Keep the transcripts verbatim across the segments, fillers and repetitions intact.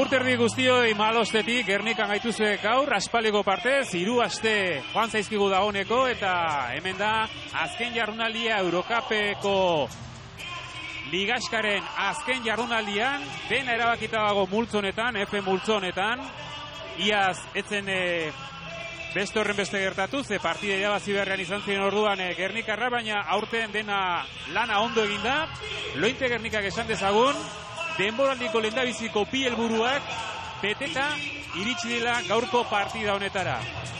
Agur terdi guztioi Malostetik, Gernikan gaituzue gaur, aspaldiko partez, hiru aste joan zaizkigu dagoeneko, eta hemen da, azken jardunaldia Eurocupeko Ligaskaren azken jardunaldian, dena erabakita dago multzonetan, F multzonetan, iaz etzen e, beste horren beste gertatu, ze partida irabazi beharrean izan ziren orduan e, Gernikarra, baina aurten dena lana ondo eginda, Lointe Gernikak esan dezagun, denboraldiko lehendabiziko bi helburuak beteta iritsi dela gaurko partida honetara.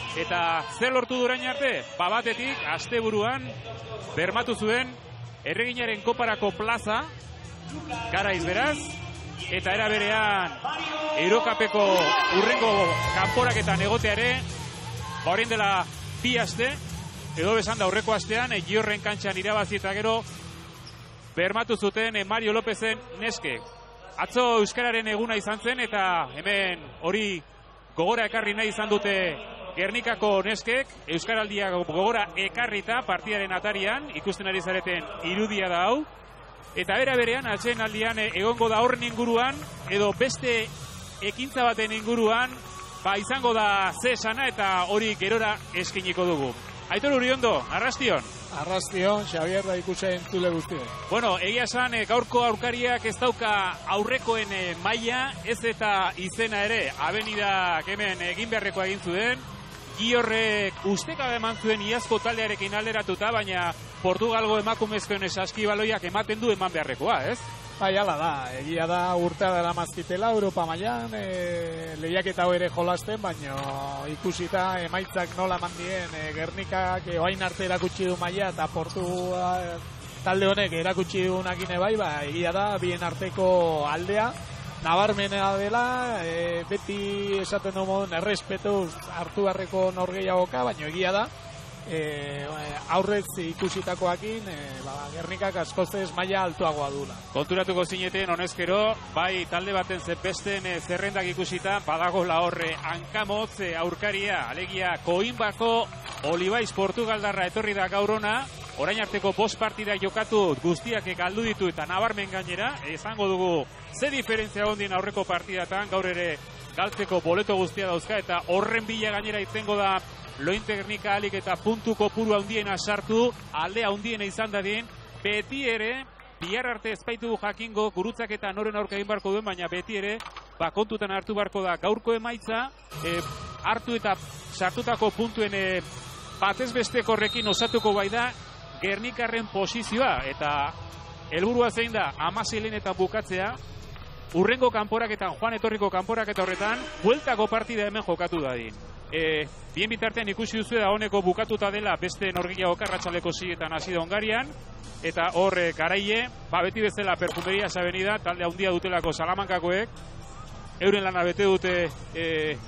Eta zer lortu durain arte? Babatetik, asteburuan bermatu zuen Erreginaren koparako plaza, Garaiz beraz, eta era berean Eurocupeko urrengo kanporaketan egoteare, orain dela bi aste, edo besan da aurreko astean, Giorren kantxan irabazi eta gero bermatu zuten Mario Lopezen neske. Atzo euskararen eguna izan zen, eta hemen hori gogora ekarri nahi izan dute Gernikako neskek, euskaraldia gogora ekarrita partidaren atarian, ikusten ari zareten irudia da hau, eta bera berean atxeen aldian egongo da horren inguruan, edo beste ekintza baten inguruan, ba izango da ze esana eta hori gerora eskiniko dugu. Aitor Uriondo, arrastion. Arrastion, Xabier da ikusen entzule guztio. Bueno, egia esan gaurko aurkariak ez dauka aurrekoen maila, ez eta izena ere, Avenida hemen egin beharrekoa egin zuen, Giorrek ustekabe eman zuen iazko taldearekin alderatuta, baina Portugalgo emakumezkoen saskibaloiak ematen du eman beharrekoa, ez? Bai, ala da, egia da urtea dara mazkitela Europa mailan, e, lehiaketa hau ere jolasten, baina ikusita emaitzak nola mandien e, Gernikak e, oain arte erakutsi du maila eta Portu e, talde honek erakutsi du nakine bai, ba, egia da, bien arteko aldea, nabarmena dela, e, beti esaten du modun errespetuz hartu beharreko norgeiagoka, baina egia da, E, aurrez ikusitakoakin e, ba, Gernikak askozez maila altuagoa dula. Konturatuko zineten honezkero, bai talde baten zepesten e, zerrendak ikusita, badago la horre hankamotz e, aurkaria, alegia Coimbako Olibaiz Portugaldarra etorri da gaurona, orain arteko bost partida jokatu guztiak galdu ditu eta nabarmen gainera, esango dugu ze diferentzia ondien aurreko partidatan, gaur ere galtzeko boleto guztia dauzka, eta horren bila gainera izango da Lointe Gernika alik eta puntu kopuru handiena sartu, aldea handiena izan dadien, beti ere, bihar arte ezpaitu jakingo, gurutzak eta noren aurka egin barko duen, baina beti ere, ba, kontutan hartu barko da gaurko emaitza, e, hartu eta sartutako puntuen e, batez besteko horrekin osatuko bai da, Gernikarren posizioa, eta helburua zein da, amaseilen eta bukatzea, urrengo kanporaketan, joan etorriko kanporaketa horretan, bueltako partida hemen jokatu dadin. E, bien bitartean ikusi duzu da honeko bukatuta dela beste norgehiago karratxaleko zigetan hasi da Hongarian, eta hor e, garaie, ba beti bezala Perfumerias Avenida, talde handia dutelako Salamankakoek, euren lana bete dute e,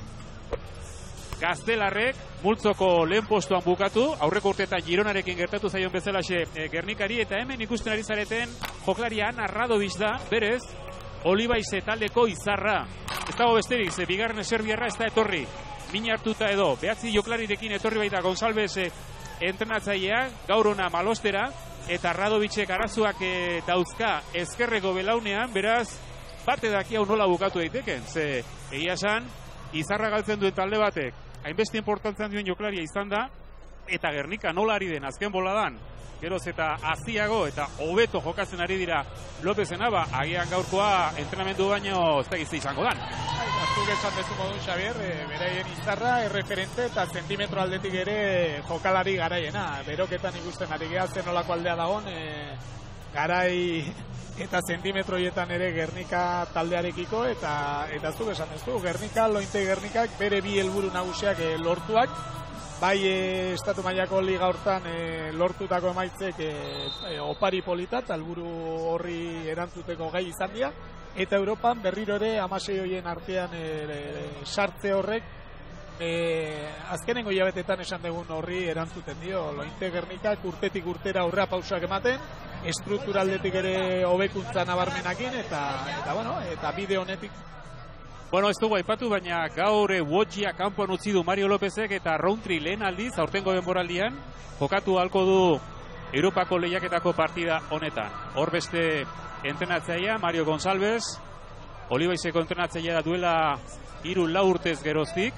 Gaztelarrek, multzoko lehen postuan bukatu, aurreko urteetan Gironarekin gertatu zaion bezalaxe e, Gernikari, eta hemen ikusten ari zareten joklaria Ana Radovic da, berez, Olibaize taldeko izarra, ez dago besterik, ze bigarren eserbiarra ez da etorri, min hartuta edo, behatzi joklarirekin etorri baita González e, entrenatzaileak, gaur ona Malostera, eta Radovicek arazoak e, dauzka ezkerreko belaunean, beraz, bate daki hau nola bukatu daiteken, ze egia esan, izarra galtzen duen talde batek, hainbeste importantzen duen joklaria izan da, eta Gernika nola ari den azken boladan, geroz eta aziago eta hobeto jokatzen ari dira Lopezena, ba, agian gaurkoa entrenamendu baino ez da gizte izango dan. Aztuk esan bezu modun, Xabier, e, beraien izarra, erreferente eta zentimetro aldetik ere jokalari garaiena. Beroketan ikusten ari gehazen nolako aldea dagoen, e, garai eta zentimetroietan ere Gernika taldearekiko, eta eta aztuk esan bezu, Gernika, Lointe Gernikak bere bi helburu nagusiak e, lortuak, bai e, estatu mailako liga hortan e, lortutako emaitzek e, e, opari polita, helburu horri erantzuteko gai izan dira, eta Europan berriro ere hamasei hoien artean e, e, sartze horrek e, azkenengo hilabetetan esan dugun horri erantzuten dio. Lointe Gernikak urtetik urtera aurrera pausak ematen, estrukturaldetik ere hobekuntza nabarmenakin, eta, eta, bueno, eta bide honetik. Bueno, ez dugu aipatu, baina gaur Wodgia kanpoan utzi du Mario Lopezek, eta Roundtree lehen aldiz, aurtengo denboraldian, jokatu halko du Europako lehiaketako partida honetan. Hor beste entrenatzailea, Mario González, Olibaizeko entrenatzailea da duela hiru lau urtez geroztik.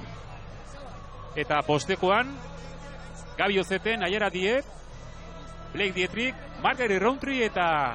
Eta postekoan, Gabi Ozeten, Aiara Diet, Blake Dietrich, Margaret Roundtree eta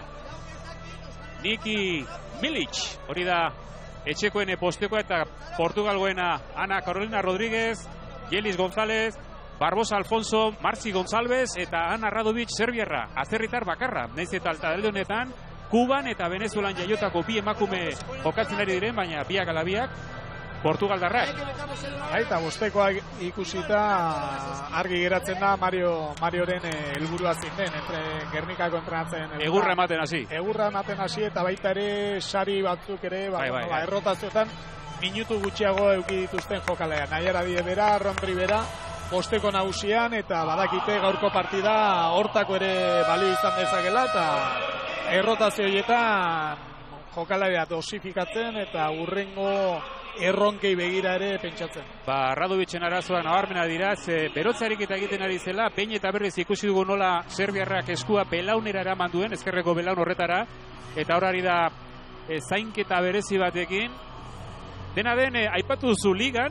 Niki Milic. Hori da etxekoen postekoa eta Portugalgoena Ana Carolina Rodríguez, Yelis González, Barbosa Alfonso, Marci González eta Ana Radovic Serbiarra. Azerritar bakarra, naiz eta talde honetan, Kuban eta Venezuelan jaiotako bi emakume jokatzen ari diren, baina biak ala biak Portugaldarrak. Aita, bostekoak ikusita argi geratzen da Mario Marioren helburua zein den, entre Gernikako entrenatzen. Egurra ematen hasi. Egurra ematen hasi eta baita ere sari batzuk ere, ba, bai, bai, ba, errotazioetan minutu gutxiago eduki dituzten jokalean. Aiara Die bera, Roundtree bera, posteko nagusian eta badakite gaurko partida hortako ere balio izan dezakela eta errotazio horietan jokalaria dosifikatzen eta urrengo erronkei begira ere pentsatzen. Ba, Radovicen arazoak nabarmena dira, ze berotzarik eta egiten ari zela, behin eta berriz ikusi dugu nola Serbiarrak eskua belaunera eraman duen, ezkerreko belaun horretara, eta horari da e, zainketa berezi batekin. Dena den, e, aipatu duzu ligan,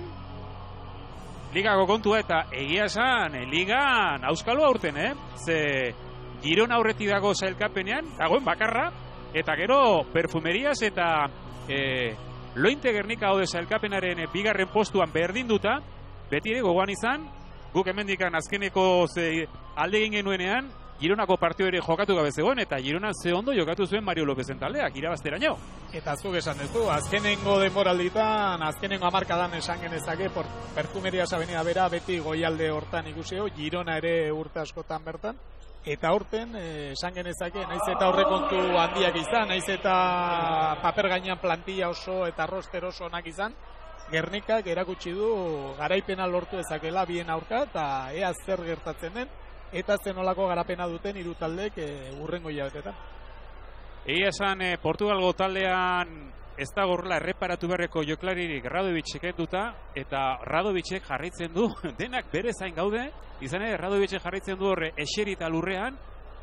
ligako kontua eta egia esan, e, ligan auskalo aurten, eh? Ze Girona aurretik dago sailkapenean, dagoen bakarra, eta gero perfumeriaz eta e, Lointe Gernika hau sailkapenaren e, bigarren postuan berdinduta, beti ere gogoan izan, guk hemendikan azkeneko ze, alde egin genuenean, Gironako partio ere jokatu gabe zegoen, eta Girona ze ondo jokatu zuen Mario Lopezen taldeak, irabazteraino. Eta zuk esan duzu, azkenengo denboralditan, azkenengo hamarkadan esan genezake, por perfumeriaz avenida bera, beti goialde hortan ikusio, Girona ere urte askotan bertan, eta horten, esan genezake, naiz eta aurrekontu handiak izan, naiz eta paper gainean plantilla oso eta roster oso onak izan, Gernikak erakutsi du garaipena lortu ezakela bien aurka, eta ea zer gertatzen den, eta zenolako garapena duten hiru taldek e, urrengo hilabetetan. Egia esan, e, Portugalgo taldean ez da gorla erreparatu beharreko joklaririk Radovicek enduta, eta Radovicek jarraitzen du, denak bere zain gaude, izan ere Radovicek jarraitzen du horre eserita lurrean,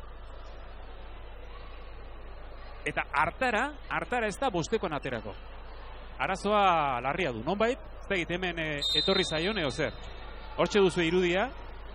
eta hartara, hartara ez da bostekoan aterako. Arazoa larria du, nonbait, ez da egit hemen e, etorri zaion, eo zer. Hortxe duzu irudia,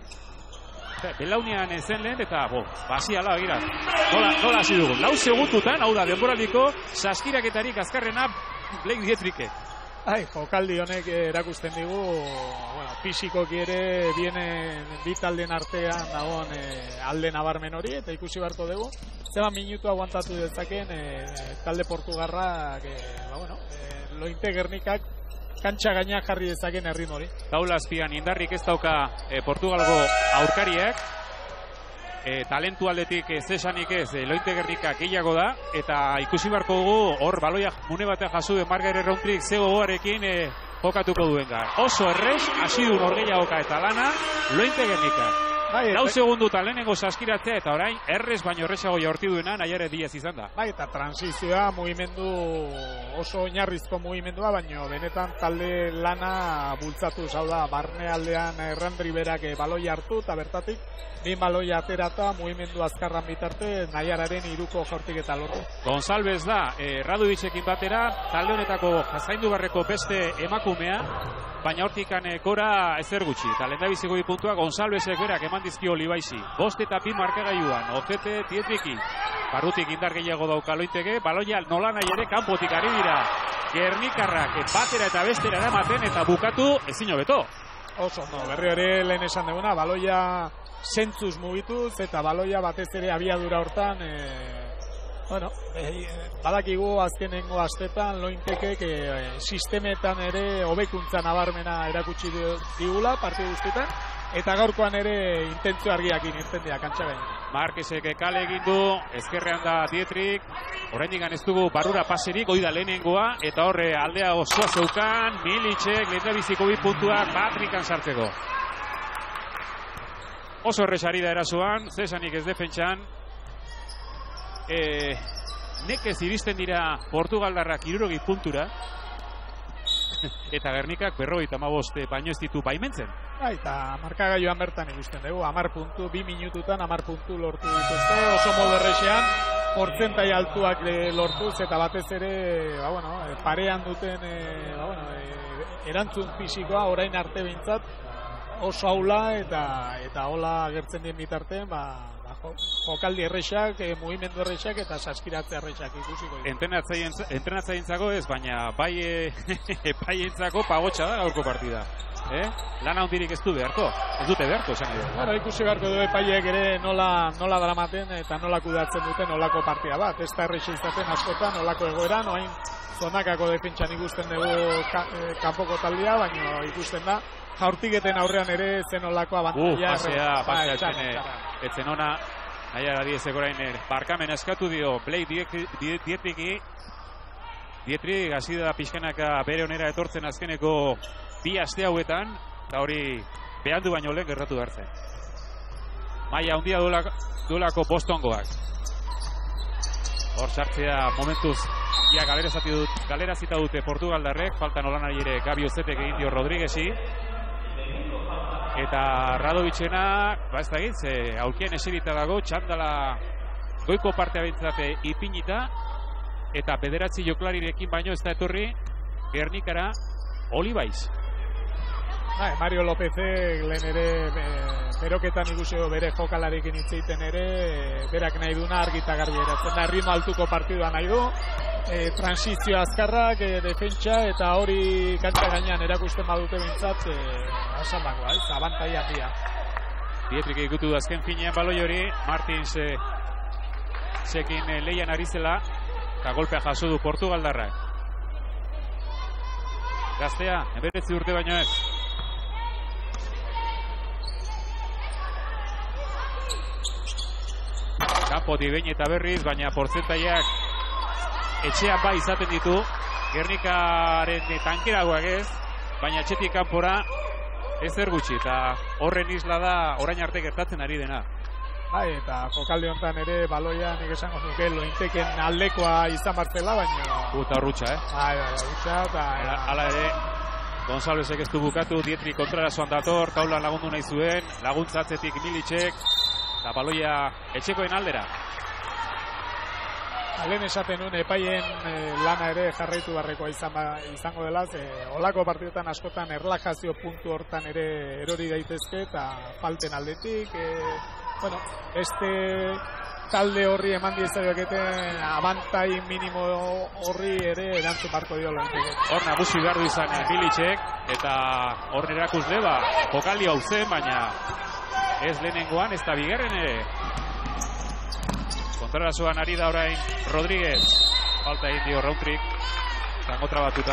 belaunean zen lehen, eta bo, basi ala, gira, nola, nola hasi dugu. Lau segundutan, hau da, denboraldiko saskiraketarik azkarrena Blake Dietrichek. Ai, jokaldi honek erakusten digu, bueno, fisikoki ere bienen bitalden artean dagoen e, alde nabarmen hori, eta ikusi beharko dugu. Zeban minutu aguantatu dezaken e, talde Portugarrak, e, ba, bueno, e, Lointe Gernikak kantxa gaina jarri dezaken erritmo hori. Taula azpian indarrik ez dauka e, Portugalgo aurkariek, e, talentu aldetik ez esanik ez, e, Lointe Gernikak gehiago da, eta ikusi beharko dugu hor baloia mune batean jasu den Margaret Roundtree ze gogoarekin e, jokatuko duen da. Oso errez, hasi du norgehiagoka eta lana, Lointe Gernikak. Bai, lau segundutan lehenengo saskiratzea eta orain errez baino errezago jaurti duena Aiara Diez izan da. Bai, eta transizioa, mugimendu oso oinarrizko mugimendua, baino benetan talde lana bultzatu zau da, barne aldean Roundtree berak baloi hartu eta bertatik bi baloi aterata mugimendu azkarran bitarte Aiararen hiruko jaurtik eta lortu. González da, eh, Radovicekin batera, talde honetako jazaindu barreko beste emakumea, baina hortikan gora ezer gutxi. Eta lehendabiziko bi puntua Gonzálezek berak eman dizkio Olibaisi. Bost eta bi markagailuan, Ozete Dietriki. Barrutik indar gehiago dauka Loiteke, baloia nola nahi ere kanpotik ari dira. Gernikarrak batera eta bestera eramaten eta bukatu ezin hobeto. Oso, no, berri ere lehen esan duguna, baloia zentzuz mugituz eta baloia batez ere abiadura hortan, e, bueno, e, badakigu azkenengo astetan Lointekek e, sistemetan ere hobekuntza nabarmena erakutsi digula partidu guztietan, eta gaurkoan ere intentzio argiakin irten dira kantxa gain. Marquesek kale egin du, ezkerrean da Dietrich, oraindik ez dugu barrura paserik, hoi da lehenengoa, eta horre aldea osoa zeukan, Milicek lehendabiziko bi puntuak Patrickan sartzeko. Oso erresari da erasoan, zesanik ez defentsan, e, nekez iristen dira Portugaldarrak hirurogeita puntura, eta Gernikak berrogeita hamabost baino ez ditu baimentzen. Bai, eta markagailuan bertan ikusten dugu, hamar puntu, bi minututan hamar puntu lortu dituzte, oso modu erresean, portzentai altuak e, lortuz eta batez ere ba, bueno, parean duten e, ba, bueno, e, erantzun fisikoa orain arte behintzat oso aula eta eta hola agertzen dien bitartean ba, ba, jokaldi errexak, e, mugimendu errexak eta saskiratze errexak ikusiko. Entrenatzaileentzako ez, baina bai e, epaientzako pagotxa da gaurko partida. Eh? Lana hondirik ez du beharko, ez dute beharko esan edo. Bueno, ikusi beharko du epaiek ere nola, nola dramaten eta nola kudatzen duten nolako partida bat. Ez da errexe izaten askotan, nolako egoeran, oain zonakako defentsan ikusten dugu ka, eh, kanpoko taldea, baina ikusten da jaurtiketen aurrean ere zen nolako abantaia. Uh, pasea, pasea etzen, etzen ona, nahiara diezek orain barkamen eskatu dio, Blei Dietriki, Dietrik hasi da pixkanaka bere onera etortzen azkeneko bi aste hauetan, eta hori behandu baino lehen gertatu dartzen. Maia handia duelako Bostongoak. Hor sartzea momentuz ja galerazita dute Portugaldarrek, faltan olanari ere Gabi Ozetek egin dio Rodriguezi. Eta Radovicena, ba ez da egin, ze aukien eserita dago, txandala goiko partea bintzate ipinita, eta bederatzi joklarirekin baino ez da etorri Gernikara Olibaiz. Hai, Mario Lópezek lehen ere be, beroketan ikusi bere jokalarekin hitz egiten ere e, berak nahi duna argita garbi eratzen da, ritmo altuko partidua nahi du, e, transizio azkarrak, e, defentsa eta hori kantza gainean erakusten badute bintzat e, asan dagoa, ez, abantaia handia. Dietrik ikutu du azken finean baloi hori, Martins e, sekin e, leian ari zela, eta golpea jaso du Portugaldarrak. Gaztea, emberetzi urte baino ez. Kanpotik behin eta berriz, baina portzentaiak etxean bai izaten ditu. Gernikaren tankeragoak ez, baina etxetik kanpora ez zer gutxi, eta horren isla da orain arte gertatzen ari dena. Bai, eta jokaldi honetan ere baloia nik esango nuke Lointeken aldekoa izan bartzela, baina... Uta horrutxa, eh? Bai, bai, horrutxa, eta... Hala ere, Gonzalezek ez du bukatu, Dietrik kontrarazoan dator, taulan lagundu nahi zuen, laguntzatzetik Milicek, eta baloia etxekoen aldera. Lehen esaten nuen epaien e, lana ere jarraitu barrekoa izan ba, izango dela, ze olako partidetan askotan erlajazio puntu hortan ere erori daitezke eta falten aldetik. E, bueno, este talde horri eman diezaioketen abantai minimo horri ere erantzun barko dio Lointek. Hor nagusi behar du izan Milicek, eta hor erakusle ba, jokaldi hau zen, baina ez lehenengoan, ez da bigarren ere. Kontrarazoan ari da orain Rodríguez, falta egin dio Roundtrik, zango trabatuta.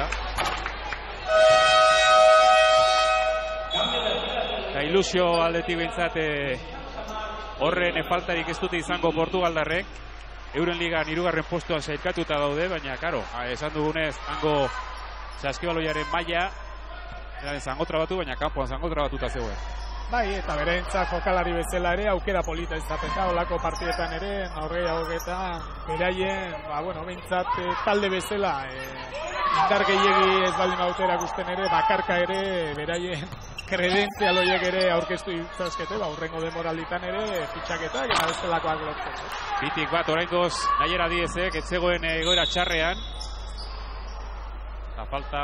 Eta ilusio aldetik behintzat horren faltarik ez dute izango Portugaldarrek. Euren ligan hirugarren postuan sailkatuta daude, baina karo, esan dugunez, hango saskibaloiaren maila, zango trabatu, baina kanpoan zango trabatuta zegoen. Bai, eta berentzat jokalari bezala ere aukera polita izaten da, olako partidetan ere, norgei haugetan, beraien, ba, bueno, behintzat talde bezala, e, indar gehiegi ez baldin baute erakusten ere, bakarka ere, beraien kredentzial horiek ere aurkeztu itzazkete, ba, urrengo demoralitan ere, fitxaketak, eta bestelakoak lortzen. Bitik bat, oraingoz, nahiera diezek, etzegoen egoera txarrean, eta falta,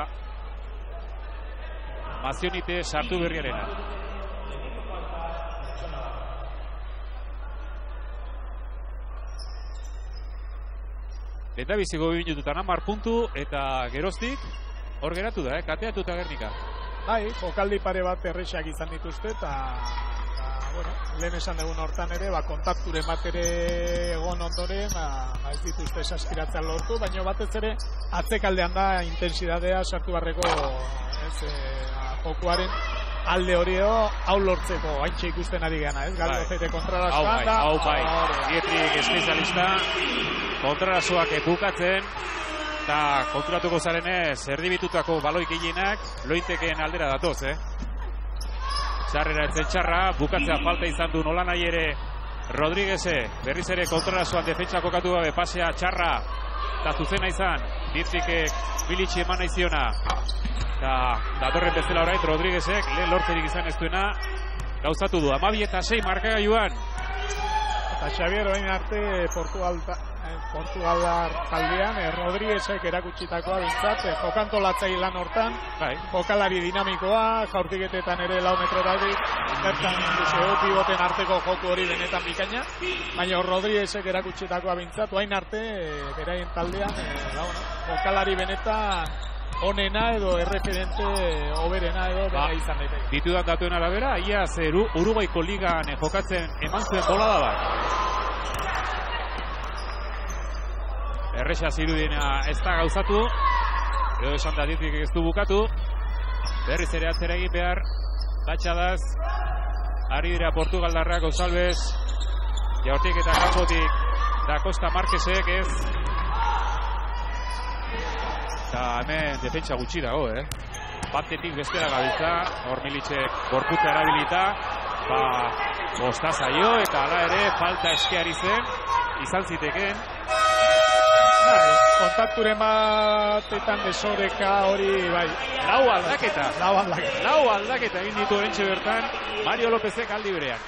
Mazionite sartu berriarena. Eta biziko bi minututan hamar puntu eta geroztik hor geratu da, eh? Kateatuta Gernika. Bai, jokaldi pare bat errexak izan dituzte eta, eta bueno, lehen esan dugun hortan ere, ba, kontakturen bat ere egon ondoren, ba, ez dituzte saskiratzean lortu, baina batez ere atzekaldean da intensidadea sartu barreko ez, e, jokuaren alde hori hau lortzeko haintxe ikusten ari gana, ez? Galdo zeite kontrarazoan da. Hau bai, Dietrik espezialista, kontrarazoak bukatzen, eta konturatuko zarenez, erdibitutako baloi gehienak Lointeken aldera datoz, eh? Txarrera etzen txarra, bukatzea falta izan du nola nahi ere Rodrígueze, berriz ere kontrarazoan defentsa kokatu gabe, pasea txarra, eta zuzena izan, Dietrikek Militsi eman nahi ziona. Eta datorren bezala orain Rodríguezek lehen lortzerik izan ez duena gauzatu du, hamabi eta sei markagailuan. Eta Xavier orain arte Portugal Portugaldar taldean, e, Rodriguezek erakutsitakoa bintzat, e, jokantolatzaile lan hortan, bai. jokalari dinamikoa, jaurtiketetan ere lau metrotatik, bertan inklusio pivoten arteko joku hori benetan bikaina, baina Rodriguezek erakutsitakoa bintzat, oain arte, e, beraien taldean, e, da, bueno, jokalari benetan onena edo erreferente oberena edo bera ba, izan daiteke. Ditudan datuen arabera, ia zer Uruguaiko ligan jokatzen eman zuen bolada bat. Erresa zirudiena ez da gauzatu, edo esan da ditik ez du bukatu, berriz ere atzera egin behar, batxadaz, ari dira Portugaldarrak, González, jaurtik eta kanpotik da Costa Marquezek ez, eta hemen defentsa gutxi dago, eh? Batetik bestera gabiltza, hor Militxek gorputza erabilita, ba, bosta zaio, eta hala ere falta eskeari zen, izan ziteken. Bai, kontakturen batetan desoreka hori, bai. Lau aldaketa. Lau aldaketa. Lau aldaketa egin ditu orentxe bertan, Mario Lópezek aldi berean.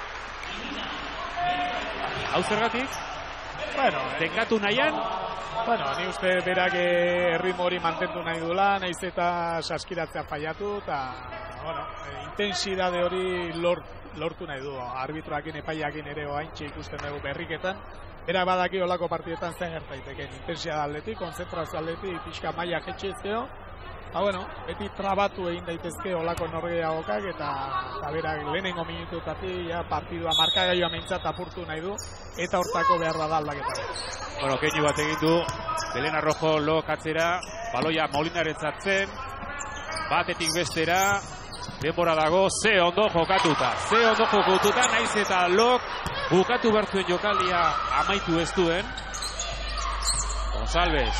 Hau zergatik? Bueno, tenkatu nahian? Bueno, ni uste berak erritmo hori mantendu nahi dula, nahiz eta saskiratzea faiatu, eta, bueno, intensidade hori lort, lortu nahi du. Arbitroakin, epaiakin ere oaintxe ikusten dugu berriketan. Era badaki olako partidetan zen gertaiteken. Intensidade aldetik, konzentrazio aldetik, pixka maila jetxezeo. Ha, bueno, beti trabatu egin daitezke olako norgeagokak, eta, eta berak lehenengo minututatik ja, partidua markagailua meintzat apurtu nahi du, eta hortako behar da aldaketa. Bueno, keinu bat egin du, Belén Arrojo Lok atzera, baloia Molinaretzat zen, batetik bestera, denbora dago, ze ondo jokatuta. Ze ondo jokatuta, naiz eta Lok bukatu bertuen jokaldia amaitu ez duen. González.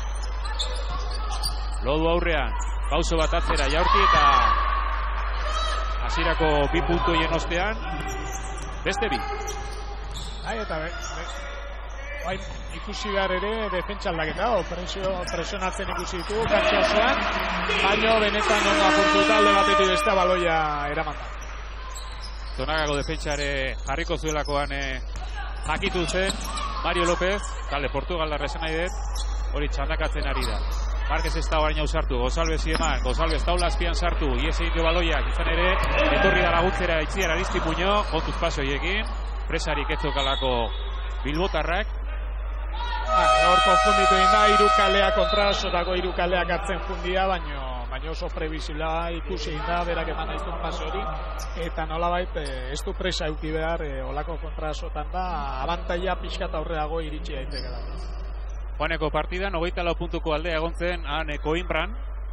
Lodu aurrean, pauso bat atzera jaurti eta hasierako bi puntuien ostean, beste bi. Hai, eta be, be, bai, ikusi behar ere defentsa aldaketa, o presio, presionatzen ikusi ditu, kantxa osoan, baino benetan non apurtuta alde batetik bestea baloia eraman da. Zonagako defentsare jarriko zuelakoan eh, jakitu zen Mario López, talde Portugaldarra esan nahi dut, hori txandakatzen ari da. Marquez ez da orain hau sartu, González eman, González taula azpian sartu, ies egin du baloiak, izan ere, etorri da laguntzera itziar Aristi Muño, kontuz pasoiekin, presarik ez dokalako bilbotarrak. Hor konfunditu egin da, hiru kalea kontrasotako hiru kaleak hartzen fundia, baino, baino oso prebizila ikusi egin da, berak eman aiztun paso hori, eta nolabait ez du presa euki behar, e, olako kontrasotan da, abantaia pixkat aurreago iritsi daiteke da. Joaneko partidan, hogeita lau puntuko aldea egon zen, han Coimbran.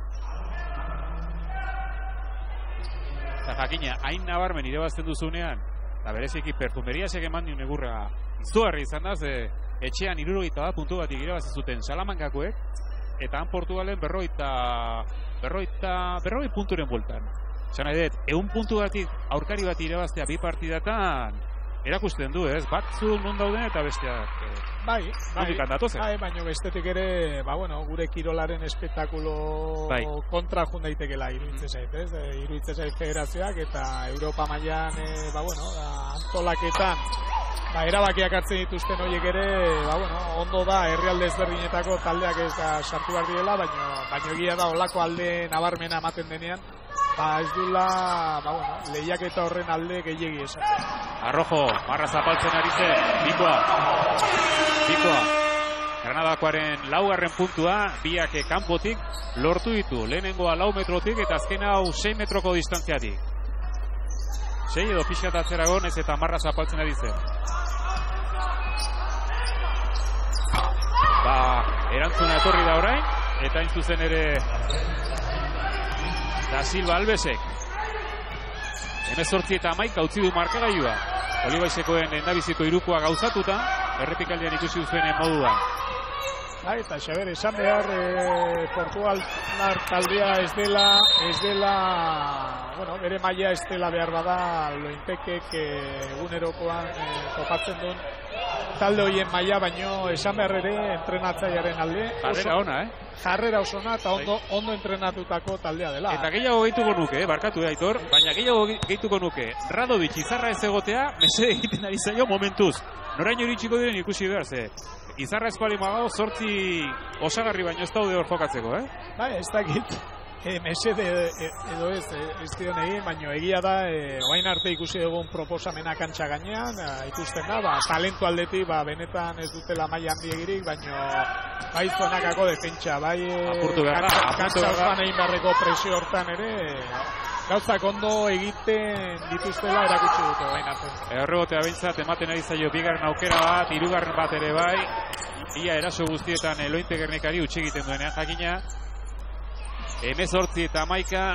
Eta jakina, hain nabarmen irabazten duzunean, eta bereziki perfumeriasek eman diun egurra izugarri izan da, ze etxean hirurogeita bat puntu batik irabazi zuten Salamankakoek, eta han Portugalen berroita, berroita, berroi punturen bueltan. Zan nahi dut, egun puntu batik aurkari bat irabaztea bi partidatan, erakusten du, ez? Batzu non dauden eta besteak eh, bai, bai, bai, baina bestetik ere, ba, bueno, gure kirolaren espetakulo bai. Kontra jun daitekela iruditzen zait, ez? E, iruditzen zait federazioak eta Europa mailan, e, ba, bueno, da, antolaketan, ba, erabakiak hartzen dituzten horiek ere, ba, bueno, ondo da herrialde ezberdinetako taldeak ez da sartu behar direla, baina, baina egia da olako alde nabarmena ematen denean, ba, ez dula, ba, bueno, lehiak eta horren alde gehiegi esaten. Arrojo, marra zapaltzen ari zen, bikoa, bikoa. Granadakoaren laugarren puntua, biak kanpotik lortu ditu. Lehenengoa lau metrotik eta azken hau sei metroko distantziatik. Sei edo pixkat atzerago, ez eta marra zapaltzen ari zen. Ba, erantzuna etorri da orain, eta hain zuzen ere da Silva Albesek. Hemezortzi eta hamaika utzi du markagailua. Olibaisekoen endabiziko irukoa gauzatuta, errepikaldian ikusi duzuen moduan. Bai, eta Xaber, esan behar e, Portugal taldea ez dela, ez dela, bueno, bere maila ez dela behar bada, Lointekek egunerokoan e, topatzen duen talde horien maila, baino esan behar ere entrenatzailearen alde. Barrera ona, eh? jarrera osona eta ondo, ondo entrenatutako taldea dela. Eta gehiago gehituko nuke, eh, barkatu Aitor, baina gehiago gehituko nuke. Radovic Izarra ez egotea, mesede egiten ari zaio momentuz. Noraino iritsiko diren ikusi behar, ze. Izarra espali magago, zortzi osagarri baino ez daude hor jokatzeko, eh? Bai, ez dakit. E, mesede edo ez, ez dion egin, baina egia da, e, oain arte ikusi dugun proposamena kantxa gainean, e, ikusten da, ba, talentu aldetik, ba, benetan ez dutela maila handiegirik, baina bai zonakako defentsa, bai apurtu behar da, kantxa hortan egin beharreko presio hortan ere, gauzak ondo egiten dituztela erakutsi dute oain arte. Errebotea behintzat ematen ari zaio bigarren aukera bat, hirugarren bat ere bai, ia eraso guztietan Lointe Gernikari utzi egiten duenean jakina. Hemezortzi eta hamaika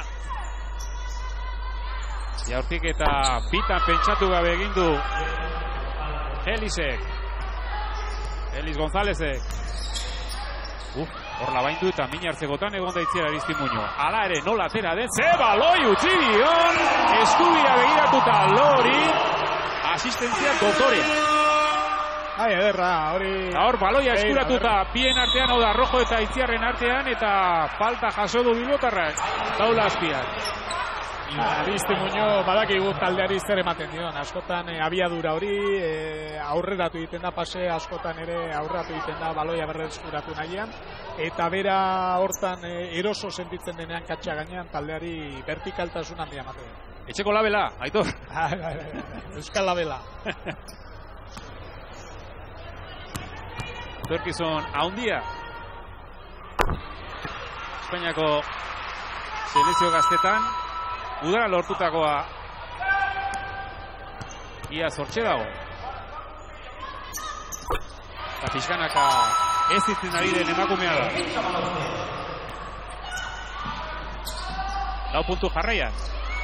jaurtik eta bitan pentsatu gabe egin du Elisek Elis Gonzálezek uf, hor labaindu eta min hartzekotan egon da Itziar Aristimuño ala ere nola atera den ze baloi utzi dion eskubira begiratuta Lori asistentzia Dotorea. Ai, ederra, hori... Hor, baloia eskuratuta, bien artean, hau da, Rojo eta Itziarren artean, eta falta jaso du bilbotarrak, taula azpiak. Aristimuño, badakigu taldeari zer ematen dion, askotan e, abiadura hori, e, aurreratu egiten da, pase askotan ere aurreratu egiten da, baloia berre eskuratu nahian, eta bera hortan e, eroso sentitzen denean katxa gainean, taldeari vertikaltasun handia ematen. Etxeko labela, Aitor. Euskal labela. Torkizun haundia Espainiako selekzio gaztetan udara lortutakoa ia zortxe dago eta pixkanaka ez ditzen ari den emakumea da lau puntu jarraian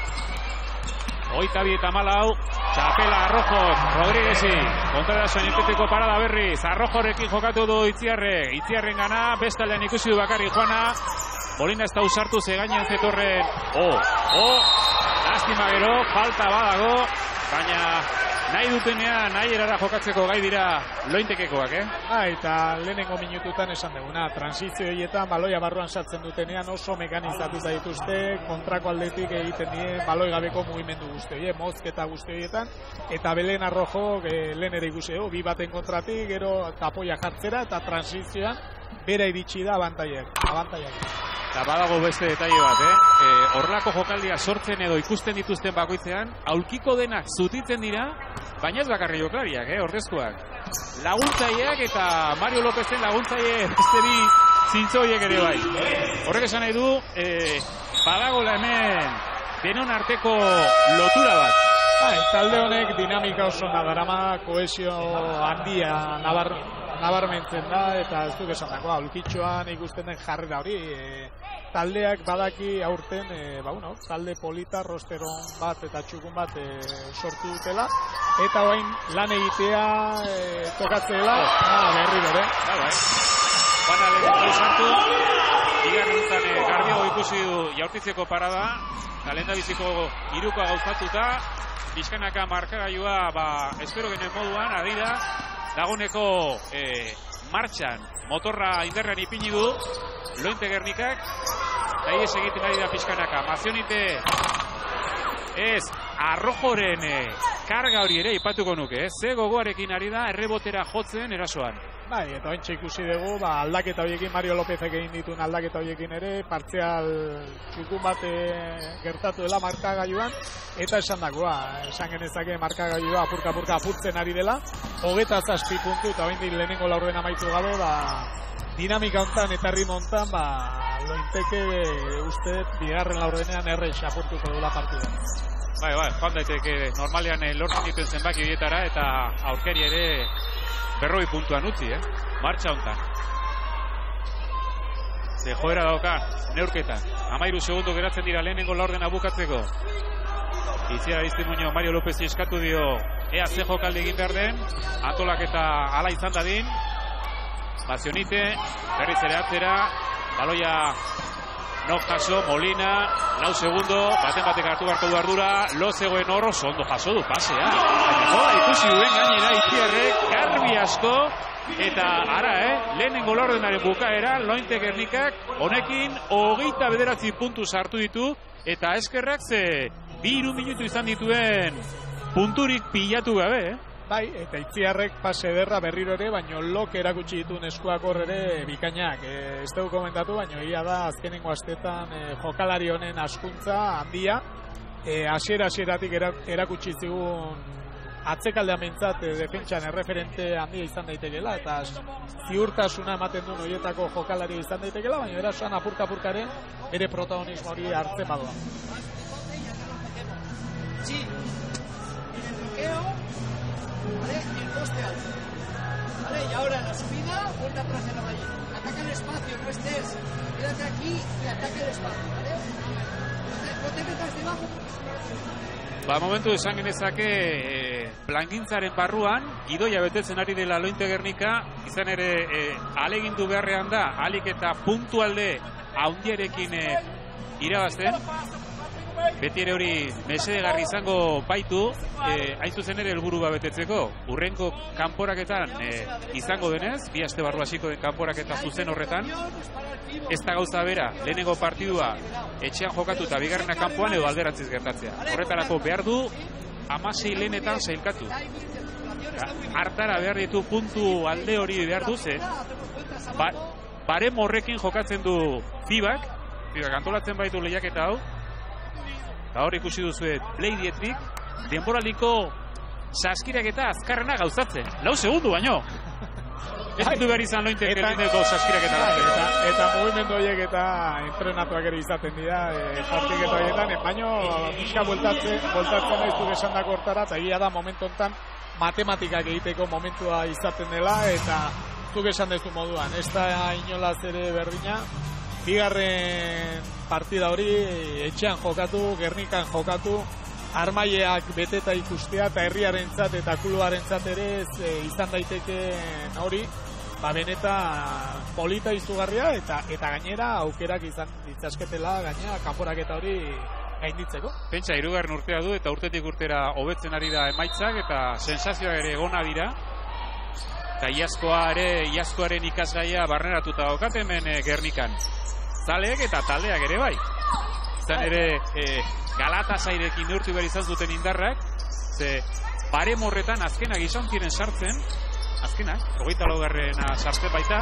Oita bi eta malau, txapela Arrojok, Rodríguezi, kontrarasoan inpeteko parada berriz, Arrojorekin jokatu du Itziarre, Itziarren gana, bestaldean ikusi du bakarri Juana, Molina ez da usartu zegainan zetorren, oh, oh, lastima gero, falta badago, baina nahi dutenean, nahi erara jokatzeko gai dira Lointekekoak, eh? Ah, eta lehenengo minututan esan duguna, transizio horietan baloia barruan sartzen dutenean oso mekanizatuta dituzte, kontrako aldetik egiten die baloi gabeko mugimendu guzti horiek, mozketa guzti horietan, eta Belen Arrojo e, lehen ere ikusi dugu, bi baten kontratik, gero tapoia jartzera, eta transizioan bera iritsi da abantaiak, abantaiak. Eta badago beste detaile bat, eh? Horrelako jokaldia sortzen edo ikusten dituzten bakoitzean, aulkiko denak zutitzen dira, baina ez bakarri joklariak, eh? Ordezkoak. Laguntzaileak eta Mario Lopezen laguntzaile beste bi zintzoiek ere bai. Horrek esan nahi du, eh, badagola hemen denon arteko lotura bat. Bai, talde honek dinamika oso nadarama, kohesio handia nabar, nabarmentzen da, eta ez duk esan dagoa, aulkitxoan ikusten den jarrera hori, e, taldeak badaki aurten, e, ba, uno, talde polita, rosteron bat eta txukun bat e, sortu dutela, eta orain lan egitea e, tokatzeela, ah, berri bere. Bai, bai. Bana lehenko sartu, bigarrentzan e, garbiago ikusi du jaurtitzeko parada, talenda biziko irukoa gauzatuta, bizkanaka markagailua, ba, espero genuen moduan, adira, dagoneko e, martxan, motorra inderrean ipini du, Lointe Gernikak, eta ies egiten ari da pixkanaka. Mazionite ez Arrojoren e, karga hori ere ipatuko nuke, eh? Ze gogoarekin ari da errebotera jotzen erasoan. Bai, eta ointxe ikusi dugu, ba, aldaketa horiekin, Mario Lópezek egin dituen aldaketa horiekin ere, partzial txukun bat e, gertatu dela markagailuan, eta esan dagoa, esan genezake markagailua apurka-apurka apurtzen ari dela, hogeta zazpi puntu, eta oindik lehenengo laurden amaitu gabe, ba, dinamika hontan eta ritmo hontan, ba, Lointeke uste bigarren laurdenean errex apurtuko dela partida. Bai, bai, joan daiteke normalean lortzen dituen zenbaki horietara, eta aurkeri ere berroi puntuan utzi, eh? Martxa hontan. Ze joera dauka, neurketan. Amairu segundo geratzen dira lehenengo laurdena bukatzeko. Itziar Aristimuño, Mario López eskatu dio ea ze jokaldi egin behar den, antolak eta ala izan dadin. Mazionite, berriz ere atzera, baloia no jaso, Molina, lau segundo, baten batek hartu beharko du ardura, lo zegoen horro, ondo jaso du pasea. Baina ikusi duen gainera Itziarrek, garbi asko, eta ara, eh, lehenengo laurdenaren bukaera, Lointe Gernikak, honekin, hogeita bederatzi puntu sartu ditu, eta eskerrak ze, bi hiru minutu izan dituen punturik pilatu gabe, eh? Bai, eta Itziarrek pase ederra berriro ere, baino lok erakutsi dituen eskuak hor ere bikainak. E, ez dugu komentatu, baino ia da azkenengo astetan e, jokalari honen askuntza handia. E, asiera asieratik erakutsi zigun atzekaldean behintzat e, defentsan erreferente handia izan daitekela, eta ziurtasuna ematen duen horietako jokalari izan daitekela, baina erasoan apurka-apurkaren bere protagonismo hori hartzen badoa. Sí, en el bloqueo. ¿Vale? El poste alto. ¿Vale? Y ahora en la subida, vuelta atrás en la raya. Ataca el espacio, no estés. Quédate aquí y ataca el espacio, ¿vale? No te metas debajo. Ba, momentu esan genezake e, plangintzaren barruan, idoia betetzen ari dela Lointe Gernika, izan ere e, alegindu beharrean da, alik eta puntualde haundiarekin e, irabazten. Beti ere hori mesedegarri izango baitu, eh, hain zuzen ere helburu betetzeko. Urrengo kanporaketan eh, izango denez, bi aste barru hasiko den kanporaketa zuzen horretan, ez da gauza bera, lehenengo partidua etxean jokatu eta bigarrena kanpoan edo alderantziz gertatzea. Horretarako behar du, hamasei lehenetan sailkatu. Hartara behar ditu puntu alde hori behar du zen, ba, barem horrekin jokatzen du Fibak, Fibak antolatzen baitu lehiaketa hau, eta hor ikusi duzue Blade Dietrich, denboraliko saskirak eta azkarrena gauzatzen. Lau segundu baino. Ez ditu behar izan Lointe Gernikako saskirak eta eta, eta movimendu horiek eta entrenatuak ere izaten dira e, partiketa horietan, baino pixka bueltatzen, bueltatzen ez du esandako hortara, eta egia da momentu honetan matematikak egiteko momentua izaten dela, eta zuk esan dezu moduan, ez da inolaz ere berdina, bigarren partida hori etxean jokatu, Gernikan jokatu, armaileak beteta ikustea eta herriarentzat eta klubarentzat ere e, izan daiteken hori, ba beneta polita izugarria eta eta gainera aukerak izan ditzasketela gainera kanporaketa hori gainditzeko. Pentsa hirugarren urtea du eta urtetik urtera hobetzen ari da emaitzak eta sensazioak ere egona dira. Eta iazkoa ere, iazkoaren ikasgaia barneratuta daukat hemen e, Gernikan. Zaleek eta taldeak ere bai. Izan ere e, Galatasarairekin neurtu behar izan zuten indarrak, ze barem horretan azkenak izan ziren sartzen, azkenak, hogeita laugarrena sartzen baita,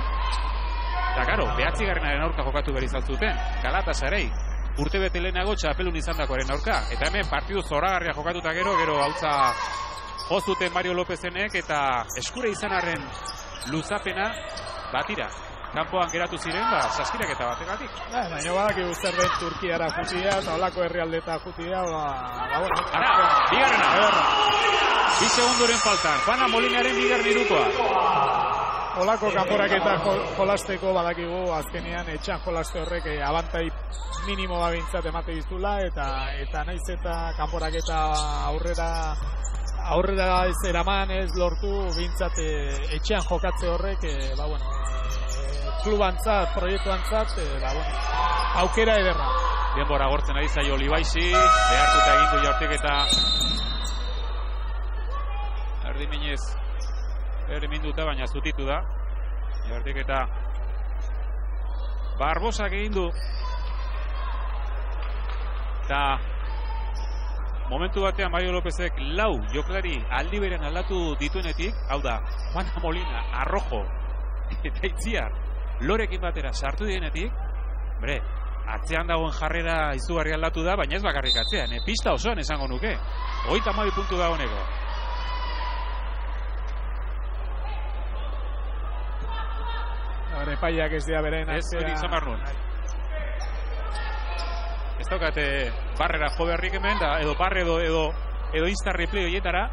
eta karo, behatzigarrenaren aurka jokatu behar izan zuten, Galatasaray, urte bete lehenago txapelun izan dakoaren aurka, eta hemen partidu zoragarria jokatuta gero, gero hautza jozuten Mario Lopezenek, eta eskure izan arren luzapena batira. Kanpoan geratu ziren, ba, saskirak eta bategatik. Ba, baina badakigu zer den Turkiara jutia, eta olako herrialdeta jutia, ba, ba, bueno. Ara, bigarrena. Bi segunduren faltan, Juana Molinaren bigarren hirukoa. Olako kanporaketa jolasteko badakigu, azkenean etxan jolaste horrek eh, abantai minimo babintzat emate dizula, eta eta naiz eta kanporaketa aurrera aurrera ez eraman ez lortu bintzat eh, etxean jokatze horrek, eh, ba, bueno, klubantzat, proiektuantzat, e, ba, bueno, aukera ederra. Denbora agortzen ari zaio Libaisi, behartuta egindu jaurtik eta erdiminez erdiminduta, baina zutitu da. Jaurtik eta Barbosak egindu. Eta momentu batean Mario Lopezek lau joklari aldi berean aldatu dituenetik, hau da, Juana Molina, Arrojo eta Itziar Lorekin batera sartu dienetik, bre, atzean dagoen jarrera izugarri aldatu da, baina ez bakarrik atzean, eh? Pista osoan esango nuke. Hogeita hamabi puntu da honeko. Hore, paiak ez dira beren ez hori izan behar nuen. Ez daukate barrera jo beharrik hemen, da, edo barre edo, edo, edo insta replay horietara.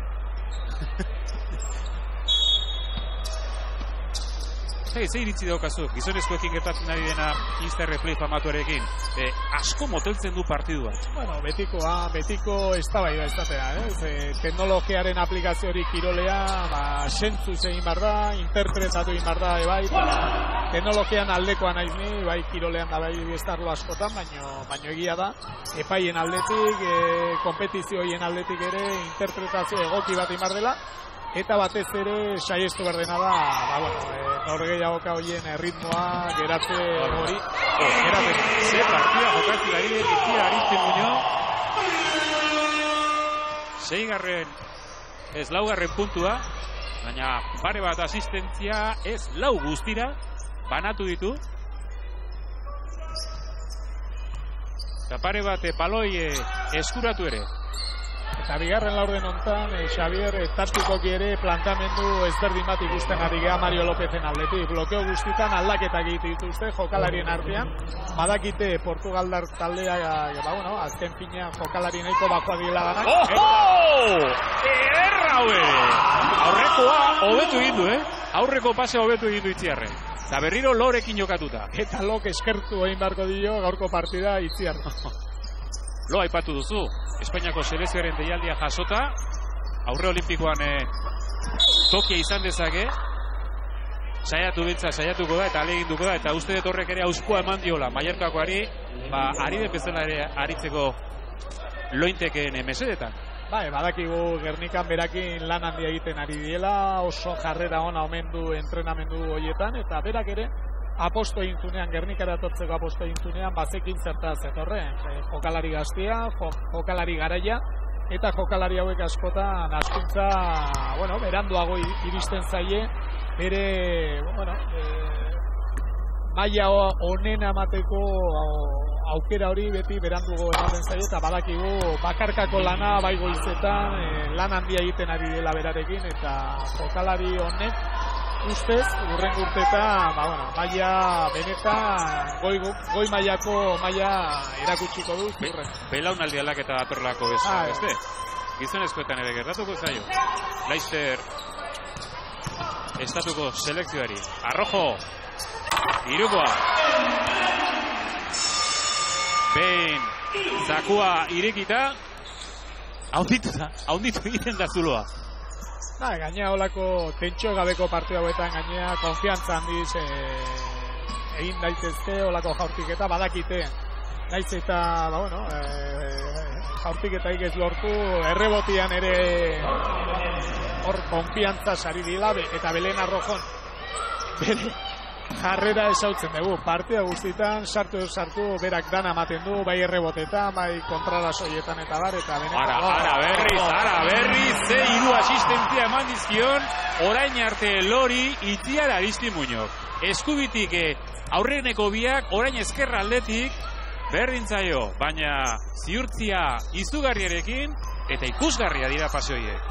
Ze iritzi daukazu, gizonezkoekin gertatzen ari dena Insta Replay famatuarekin, e, asko moteltzen du partidua. Bueno, betikoa, betiko eztabaida izatea, eh? Teknologiaren aplikazio hori kirolea, ba, sentzuz egin behar da, interpretatu egin behar da, ebai, teknologian aldekoa naiz ni, bai kirolean da bai estarlo askotan, baino, baino egia da, epaien aldetik, e, kompetizioien aldetik ere, interpretazio egoki bat imar dela, eta batez ere saiestu behar dena da, ba, bueno, e, norgehiagoka horien ritmoa, geratze hori, e, geratzen. Ze partida jokatu da gire, izia Ariste Muñoz, seigarren, ez laugarren puntua, baina pare bat asistentzia ez lau guztira, banatu ditu. Eta pare bat paloi eskuratu ere. Eta bigarren laurden hontan, eh, Xavier, eh, taktikoki ere plantamendu ezberdin bat ikusten ari gea Mario Lopezen aldetik. Blokeo guztitan aldaketak egite dituzte jokalarien artean. Badakite Portugaldar taldea, ba, bueno, azken finean jokalari nahiko bakoa dira ganak. Oho! Erra hobe! Aurrekoa hobetu egin du, eh? Aurreko pase hobetu egin du Itziarren. Eta berriro Lorekin jokatuta. Eta Lok eskertu egin beharko dio gaurko partida Itziar. Lo aipatu duzu. Espainiako selezioaren deialdia jasota, aurre olimpikoan eh, tokia izan dezake, saiatu bitza, saiatuko da eta aleginduko da, eta uste dut horrek ere auskoa eman diola Mallorcakoari, ba, ari den bezala ere aritzeko lointekeen mesedetan. Bai, badakigu Gernikan berakin lan handia egiten ari diela, oso jarrera ona omen du entrenamendu horietan, eta berak ere aposto egin zunean, Gernikara etortzeko aposto egin zunean, bazekin zerta zetorren. Jokalari gaztia, jokalari garaia, eta jokalari hauek askotan askuntza, bueno, beranduago iristen zaie, bere, bueno, e, maila honen amateko aukera hori beti berandugo ematen zaie, eta badakigu bakarkako lana, bai goizetan, e, lan handia egiten ari dela berarekin, eta jokalari honek, ustez, urren urtetan, ba, bueno, maia benetan, goi, goi maiako maia erakutsiko du. Be, belaunaldi aldaketa datorlako bezala, ah, beste? Gizonezkoetan ere gertatuko zaio. Laizter, estatuko selekzioari. Arrojo, irukoa. Behin, zakua irekita, haunditu da, haunditu egiten da zuloa. Da, gainea holako tentxo gabeko partida hauetan gainea konfiantza handiz e, egin daitezke holako jaurtiketa badakite. Naiz eta, ba, bueno, e, jaurtiketaik ez lortu, errebotian ere hor konfiantza sari dila, eta Belen Arrojon bere jarrera esautzen dugu. Partida guztietan sartu edo sartu berak dana ematen du, bai errebotetan, bai kontrarasoietan eta bar, eta benetan. Ara, ara, berriz, ara, berriz, ze hiru asistentzia eman dizkion, orain arte Lori, Itziar Ariste Muñoz. Eskubitik eh, aurreneko biak, orain ezkerra aldetik, berdintzaio, baina ziurtzia izugarriarekin, eta ikusgarria dira paseoiek.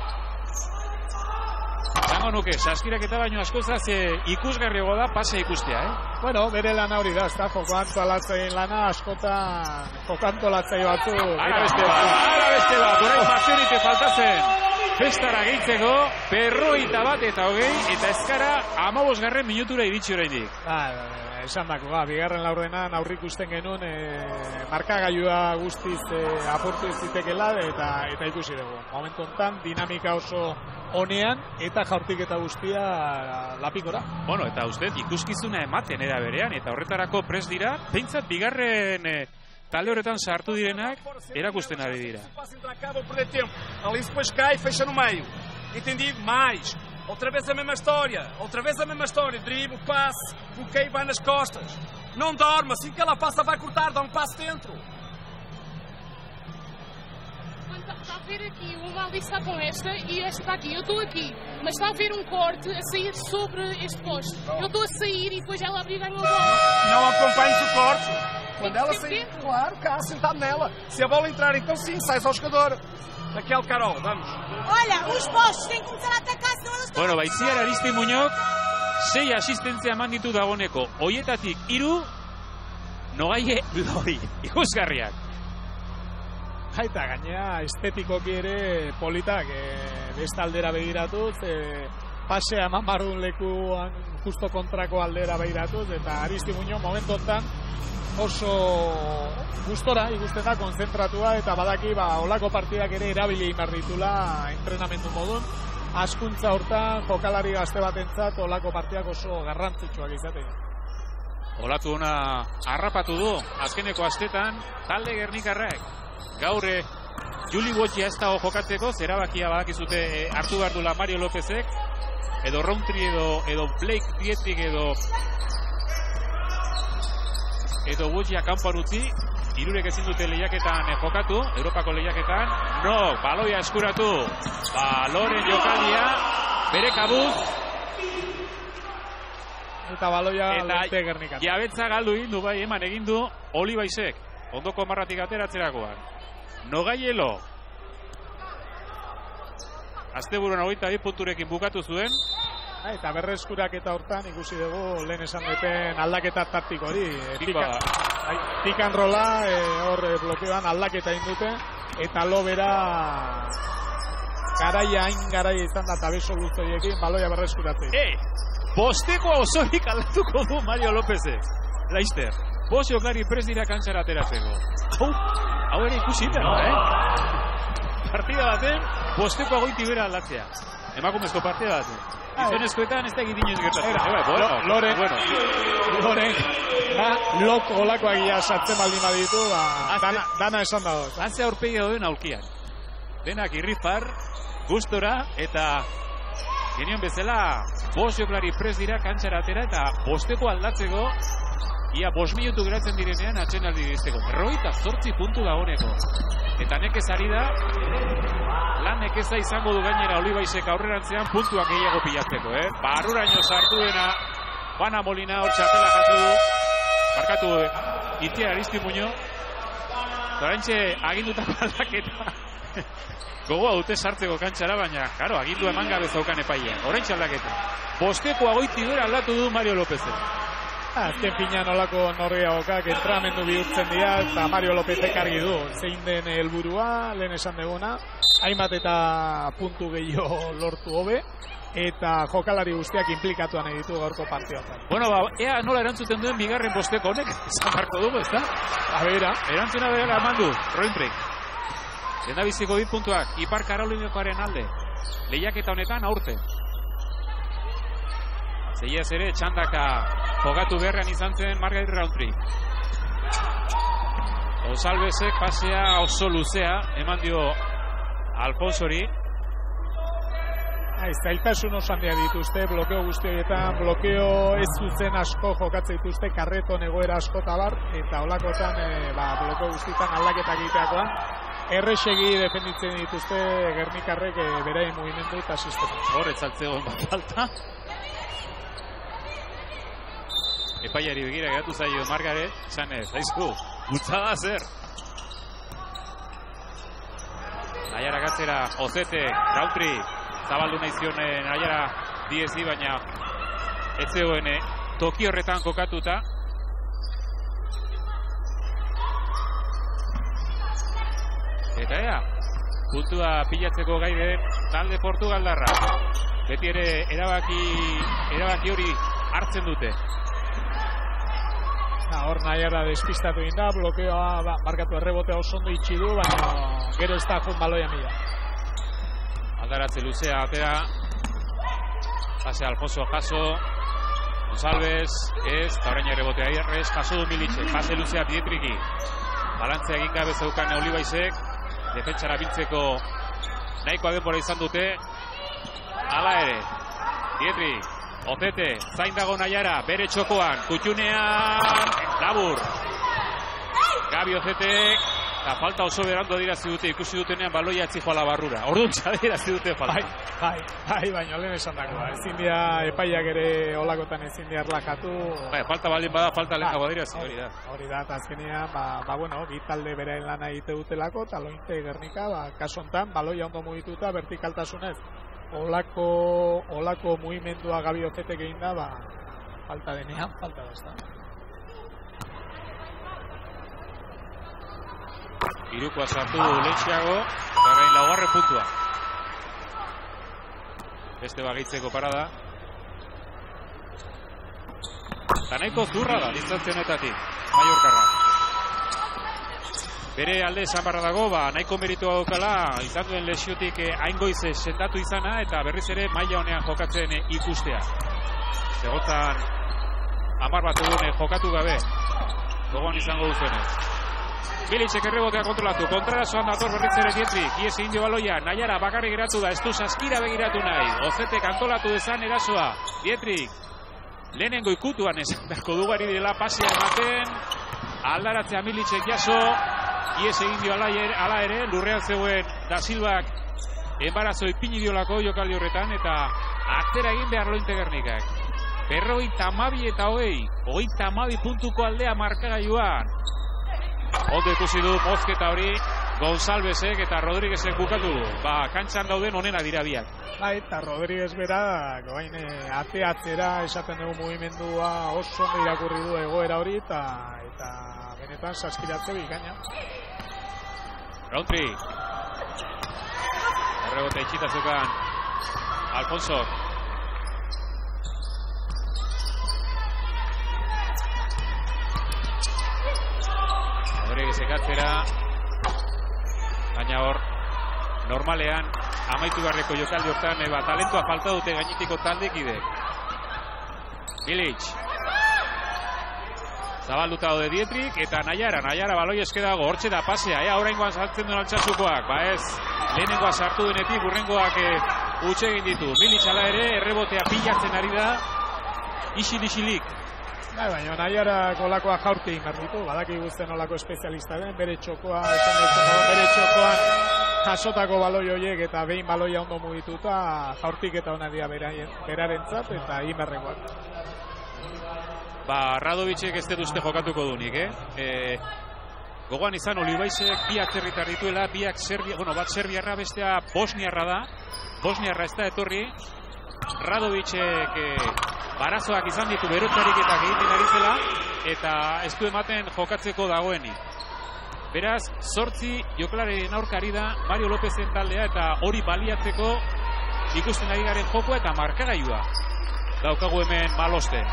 Zango nuke, saskirak eta baino askozaz e, ikusgarriago da pase ikustea, eh? Bueno, bere lana hori da, ez da, joko antolatzaien lana, askotan joko antolatzaile batzu. Ara beste bat, ara beste bat, orain pasionite faltazen. Festara gehitzeko, berroita bat eta hogei, eta ezkara amabosgarren minutura iritsi orainik. Ba, esan dako, ba, bigarren laurdenan aurrik usten genuen e, markagailua guztiz e, apurtu zitekela eta, eta ikusi dugu. Momentu honetan, dinamika oso honean eta jaurtiketa guztia lapikora. Bueno, eta uste, ikuskizuna ematen era berean, eta horretarako prest dira, peintzat bigarren e, talde horretan sartu direnak erakusten ari dira. Ali depois cai e fecha no meio. Entendi? Mais. Outra vez a mesma história. Outra vez a mesma história. Drible, passe, bloqueio, vai nas costas. Não dorme. Assim que ela passa vai cortar, dá um passo dentro. Está a ver aqui, o Valdi está com esta e esta está aqui. Eu estou aqui, mas está a ver um corte a sair sobre este poste. Eu estou a sair e depois ela abrir e ganha a bola. Não acompanhes o corte. Quando ela sair, claro, cá sentado nela. Se a bola entrar, então sim, sais ao jogador. Raquel Carol, vamos. Olha, os postos têm que começar a atacar, senão eles estão... Bueno, ba, Itziar Ariste Muñoz, sei asistentzia eman ditu dagoneko. Hoietatik hiru, Nogaie Lori, ikusgarriak. Eta gainea estetikoki ere politak, e, beste aldera begiratuz, e, pasea eman bardun lekuan justo kontrako aldera begiratuz, eta Ariste Muñoz momentu honetan oso gustora ikusten da konzentratua, eta badaki ba olako partidak ere erabili egin behar ditula entrenamendu modun, askuntza hortan jokalari gazte batentzat olako partiak oso garrantzitsuak izaten. Olatu ona harrapatu du, azkeneko astetan, talde Gernikarrak. Gaur, Juli Botxia ez dago jokatzeko, zerabakia badakizute e, hartu behar dula Mario Lópezek, edo Roundtree edo, edo Blake Dietrich edo edo Botxia kanpoan utzi, hirurek ezin dute lehiaketan jokatu, Europako lehiaketan, no, baloia eskuratu, baloren jokalia, bere kabuz, eta baloia eta lente Gernikan. Jabetza galdu egin du bai, eman egin du Olibaisek, ondoko marratik ateratzerakoan. Nogaielo, asteburuan hogeita bi punturekin bukatu zuen. Eta berreskurak eta hortan ikusi dugu lehen esan duten aldaketa taktiko hori. Pikan rola, e, hor blokeoan aldaketa indute, eta lo bera garaia, hain garaia izan da tabeso guztoriekin, baloia berreskuratzen. E, bosteko osorik aldatuko du Mario Lópezek. Laizter, bost joklari prest dira kantxara ateratzeko. Hau, hau ere ikusi da, eh? Partida baten, bosteko agoiti bera aldatzea. Emakumezko partida baten. Gizonezkoetan ez da egin inoiz gertatzen. Loren, Loren, lok olakoak ia sartzen baldin baditu, dana esan dago. Haze aurpegi dauden aulkian. Denak irrifar, gustora, eta genion bezala, bost joklari prest dira kantxara atera, eta bosteko aldatzeko, ia bost minutu geratzen direnean atxen aldi dizteko. Berroita zortzi puntu dagoeneko. Eta nekez ari da, lan nekeza izango du gainera Olibaisek aurrerantzean puntuak gehiago pilatzeko, eh? Barruraino sartu dena, Juana Molina hor txapela jatu du, markatu Itia Aristimuño, zorantxe agindutako aldaketa, gogoa dute sartzeko kantxara, baina, karo, agindu eman gabe zaukan epaia, oraintxe aldaketa. Bosteko agoiti bera aldatu du Mario Lópezen. Azken finean olako norgeagokak entramendu bihurtzen dira, eta Mario Lópezek argi du, zein den helburua, lehen esan duguna, hainbat eta puntu gehiago lortu hobe, eta jokalari guztiak implikatuan editu gaurko partiotan. Bueno, ba, ea nola erantzuten duen bigarren bosteko honek, esan barko dugu, ez da? Abera. Erantzuna behar eman du, Roinbrek. Zenda biziko bi puntuak, Ipar Karolinokoaren alde, lehiaketa honetan aurten. Zeiaz ere, txandaka jokatu beharrean izan zen Margaret Roundtree. Osalbesek pasea oso luzea, eman dio Alfonsori. Zailtasun oso handia dituzte, blokeo guztietan, blokeo ez zuzen asko jokatzen dituzte, karreton egoera asko tabar, eta olakotan e, ba, blokeo guztietan aldaketak egiteakoan. Errexegi defenditzen dituzte Gernikarrek e, beraien mugimendu eta sistema. Hor, etzaltzegoen bat falta. Epaiari begira geratu zaio Margaret, esan ez, aizku, bultzada zer. Naiara gatzera, Ozete, Roundtree, zabaldu nahi zionen Naiara diezi, baina ez zegoen toki horretan kokatuta. Eta ea, puntua pilatzeko gaide talde Portugaldarra. Beti ere erabaki, erabaki hori hartzen dute. Hor Naiara despistatu egin da, blokeoa ba, markatu errebotea oso ondo itxi du, baina gero ez da jun baloia mila. Aldaratze luzea atera, pase Alfonso jaso, González, ez, eta orain errebotea irrez, jaso du Militxe, pase luzea Dietriki, balantzea egin gabe zeukan Olibaisek, defentsara biltzeko nahikoa denbora izan dute, hala ere, Dietrik, Ozete, zain dago Naiara, bere txokoan, kutxunean, labur. Gabi Ozetek, eta falta oso berando dirazi dute, ikusi dutenean baloia etzi joala barrura. Orduan txade dirazi dute falta. Bai, bai, bai, baina lehen esan dagoa. Ezin dira epaiak ere olakotan ezin dira erlakatu. Bai, falta baldin bada, falta lehen gago dirazi, hori da. Hori da, eta azkenean, ba, ba, bueno, bi talde beraen lana egite dutelako, eta Lointe Gernika, ba, kasu honetan, baloia ondo mugituta, vertikaltasunez. Olako, olako mugimendua Gabi Ozetek egin da, ba, falta denean, falta da, ez da. Irukoa sartu du Leixiago, garrain laugarren puntua. Beste bagaitzeko parada. Eta nahiko zurra da, distantzionetatik, Mallorcarra. bere alde esan barra dago, ba, nahiko meritua daukala, izan duen lesiotik hain goize sentatu izana, eta berriz ere maila honean jokatzen ikustea. Zegotan, hamar bat egun jokatu gabe, gogoan izango duzuenez. Milicek errebotea kontrolatu, kontrarazoan dator berriz ere Dietrich, ies egin dio baloia, Naiara bakarrik geratu da, ez du saskira begiratu nahi, Ozetek antolatu dezan erasoa, Dietrich, lehenengo ikutuan esan beharko dugari dela pasea ematen, aldaratzea Milicek jaso, ies egin dio ala ere, lurrean zegoen Da Silvak enbarazo ipini diolako jokaldi horretan, eta atzera egin behar Lointe Gernikak. Berrogeita hamabi eta hogei, hogeita hamabi puntuko aldea markagailuan. Ondo ikusi du mozketa hori Gonzalezek eta Rodriguezek bukatu. Ba, kantxan dauden onena dira biak. Bai, eta Rodriguez bera, goain ateatzera esaten dugu mugimendua oso ondo irakurri du egoera hori, eta eta benetan saskiratze bikaina. Roundtree. Errebote itxitazukan Alfonso. Rodriguezek atzera, baina hor, normalean, amaitu beharreko jokaldi hortan, eba, talentua falta dute gainetiko taldekidek. Milic. Zabalduta daude Dietrich, eta Naiara, Naiara baloi eske dago, hortxe da pasea, ea, oraingoan sartzen duen Altsasukoak, ba ez, lehenengoa sartu denetik, burrengoak e, utxe egin ditu. Milic ala ere, errebotea pilatzen ari da, isil-isilik. Bai, baina Naiara golakoa jaurti inberditu, badaki guztien nolako espezialista den, bere txokoa, esan dut, bere txokoan jasotako baloi horiek eta behin baloia ondo mugituta, jaurtik eta hona dia berarentzat eta inberrekoak. Ba, Radovicek ez dut uste jokatuko dunik, eh? E, gogoan izan Olivaisek bi atzerritar dituela, biak Serbia, bueno, bat Serbiarra, bestea Bosniarra da, Bosniarra ez da etorri, Radovicek e, barazoak izan ditu berotxariketak egiten ari zela, eta ez du ematen jokatzeko dagoenik. Beraz, zortzi jokalariaren aurkari da Mario Lopezen taldea, eta hori baliatzeko ikusten ari garen jokoa eta markagailua daukagu hemen Malosten.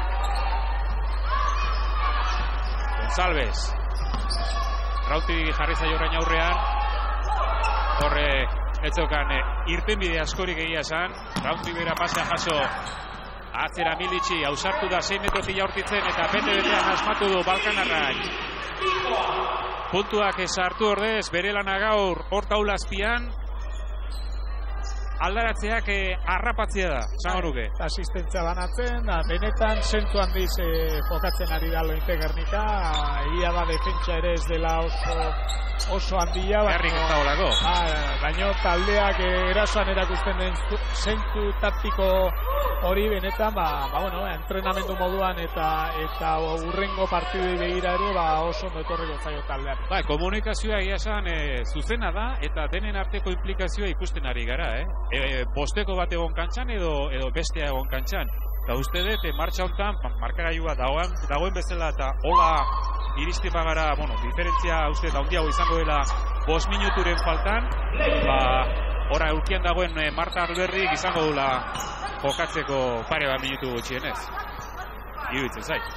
Gonzalez. Rauti jarri zaio orain aurrean. Horre, ez zeukan irtenbide askorik egia esan. Rauti bera pasea jaso. Atzera Milici, ausartu da sei metrotik jaurtitzen eta bete-betean asmatu du Balkanarrak. Puntuak esartu ordez, bere lana gaur hortaula azpian. Aldaratzeak eh, arrapatzea da, zango nuke. Asistentzia banatzen, da, benetan sentu handiz eh, jokatzen ari da Lointe Gernika. Egia da defentsa ere ez dela oso, oso handia. Gernik ez da olako. Baina taldeak eh, erasoan erakusten den sentu taktiko hori benetan, ba, ba bueno, entrenamendu moduan eta eta urrengo partidui begira ere, ba, oso ondo etorriko zaio taldeak. Ba, komunikazioa egia esan eh, zuzena da eta denen arteko implikazioa ikusten ari gara, eh? E, bosteko bat egon kantxan edo, edo bestea egon kantxan. Eta uste dut, e, martxa honetan, markagailua dagoen, dagoen bezala eta hola iristi bagara, bueno, diferentzia uste da handiago izango dela bost minuturen faltan, ba, ora urkian dagoen e, Marta Alberrik izango dula jokatzeko pare bat minutu gutxienez. Iruditzen zait.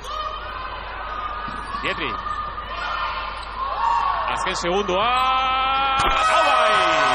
Dietri. Azken segundua. Hau bai!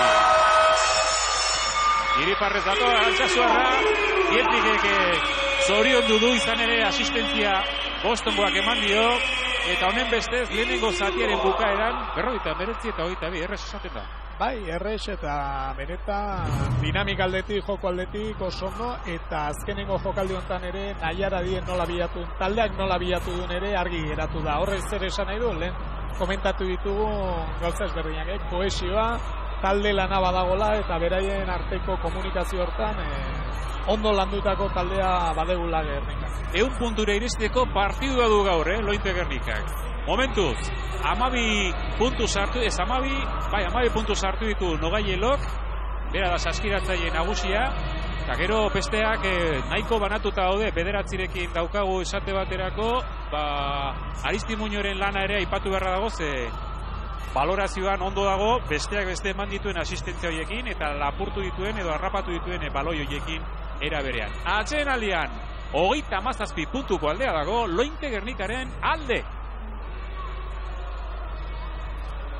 Iriparrez dato, Altsasuarra, Dietrikek zorion dudu izan ere asistentzia Bostongoak eman dio, eta honen bestez lehenengo zatiaren bukaeran, berrogeita hemeretzi eta hogeita bi, errez esaten da. Bai, errez eta benetan dinamika aldetik, joko aldetik oso ondo, eta azkenengo jokaldi honetan ere Naiara dien nola bilatu, taldeak nola bilatu duen ere argi geratu da. Horrez zer esan nahi du, lehen komentatu ditugu gauza ezberdinak, eh? Kohesioa, talde lana badagola eta beraien arteko komunikazio hortan eh, ondo landutako taldea badegula Gernika. Eun puntura iristeko partidua du gaur, eh, Lointe Gernikak. Momentuz, amabi puntu sartu, ez amabi, bai, amabi puntu sartu ditu Nogaielok, bera da saskiratzaile nagusia, eta gero besteak eh, nahiko banatuta daude, bederatzirekin daukagu esate baterako, ba, Aristimuñoren lana ere aipatu beharra dago, ze balorazioan ondo dago, besteak beste eman dituen asistentzia horiekin eta lapurtu dituen edo harrapatu dituen baloi horiekin era berean. Atzeen aldean, hogeita hamazazpi puntuko aldea dago, Lointe Gernikaren alde.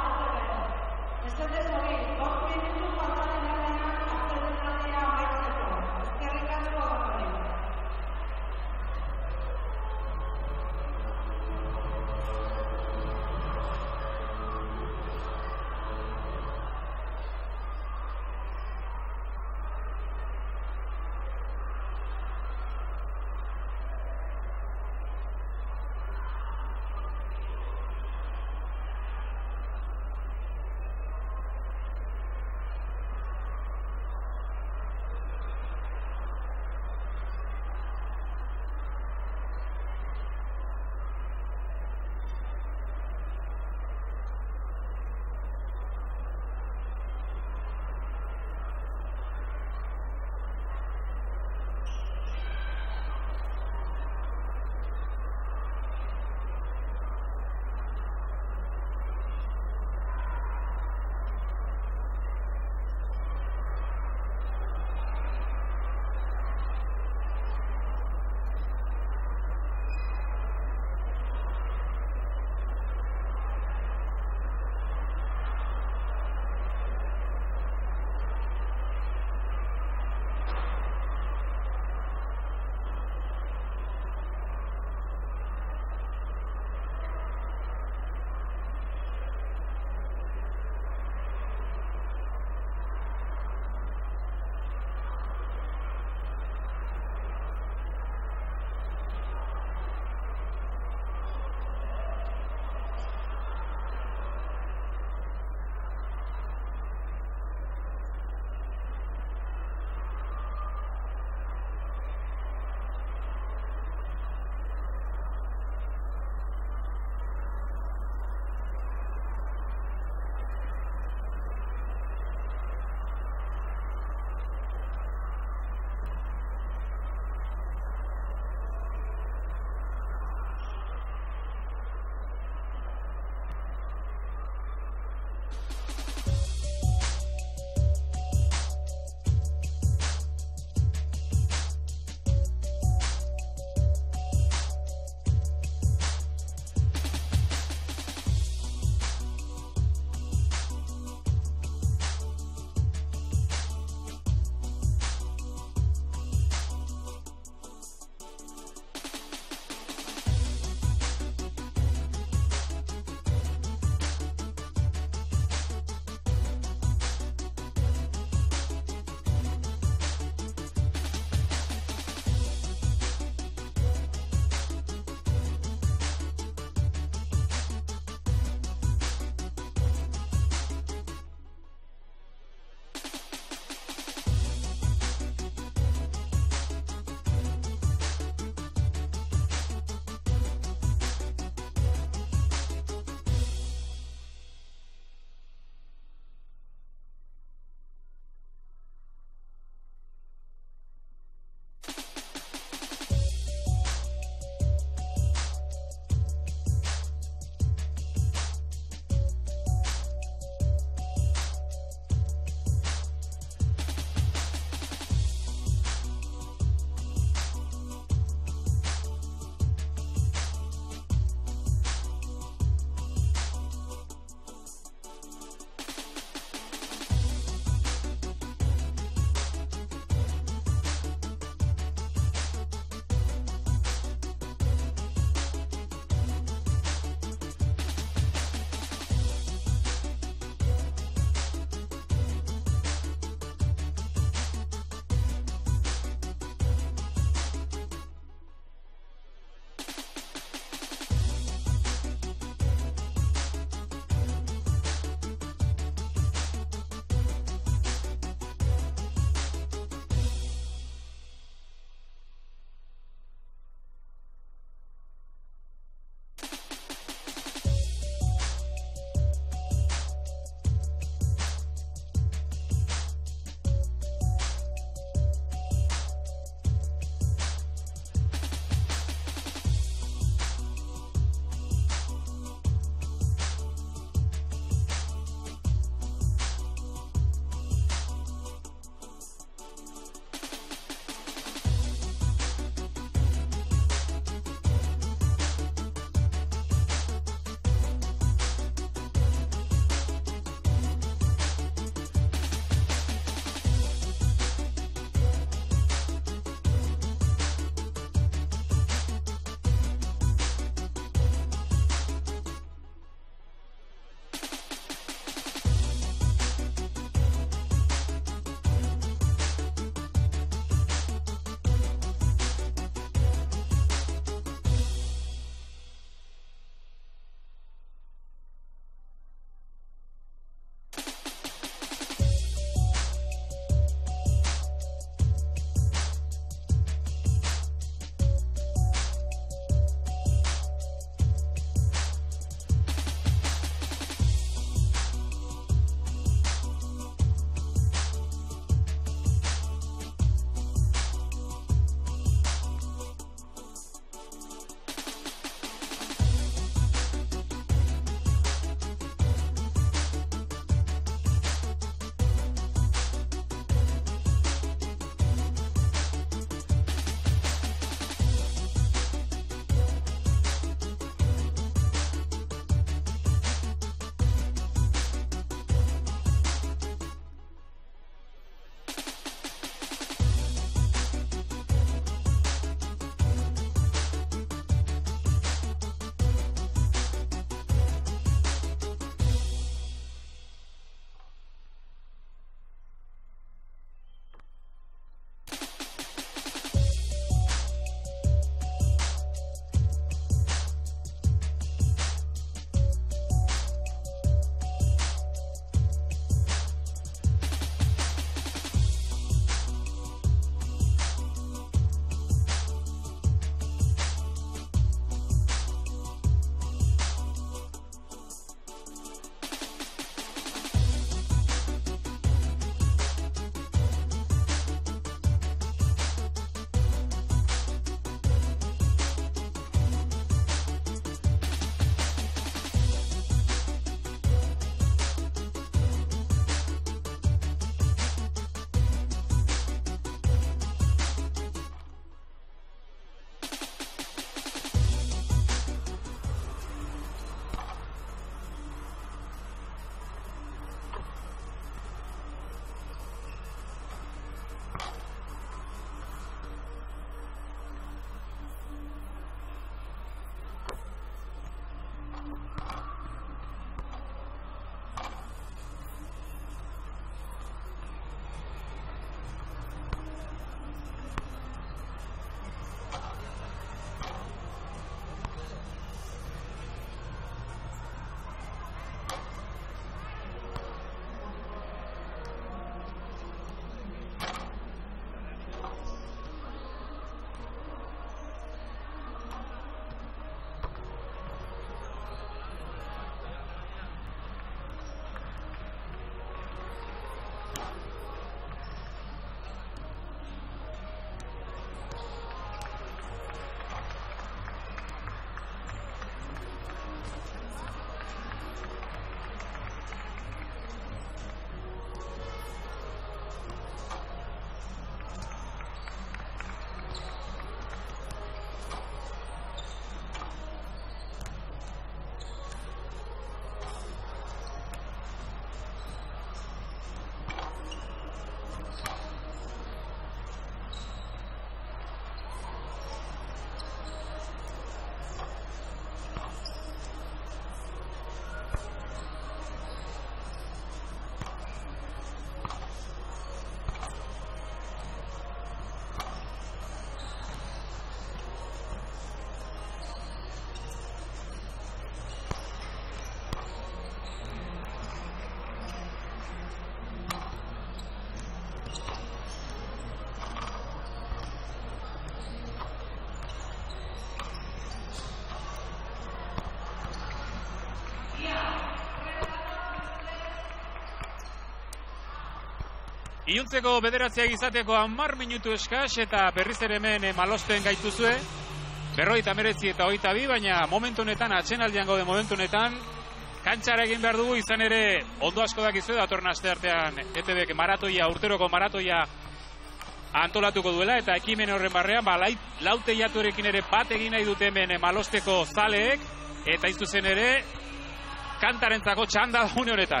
Iluntzeko bederatziak izateko hamar minutu eskas eta berriz ere hemen Malosten gaituzue. Berrogeita hemeretzi eta hogeita bi, baina momentu honetan, atsenaldian gaude momentu honetan, kantxara egin behar dugu, izan ere ondo asko dakizue, datorren aste artean E T Bek maratoia, urteroko maratoia antolatuko duela, eta ekimen horren barrean, ba, laute jaturekin ere bat egin nahi dute hemen Malosteko zaleek, eta iztuzen ere, kantarentzako txanda da une honetan.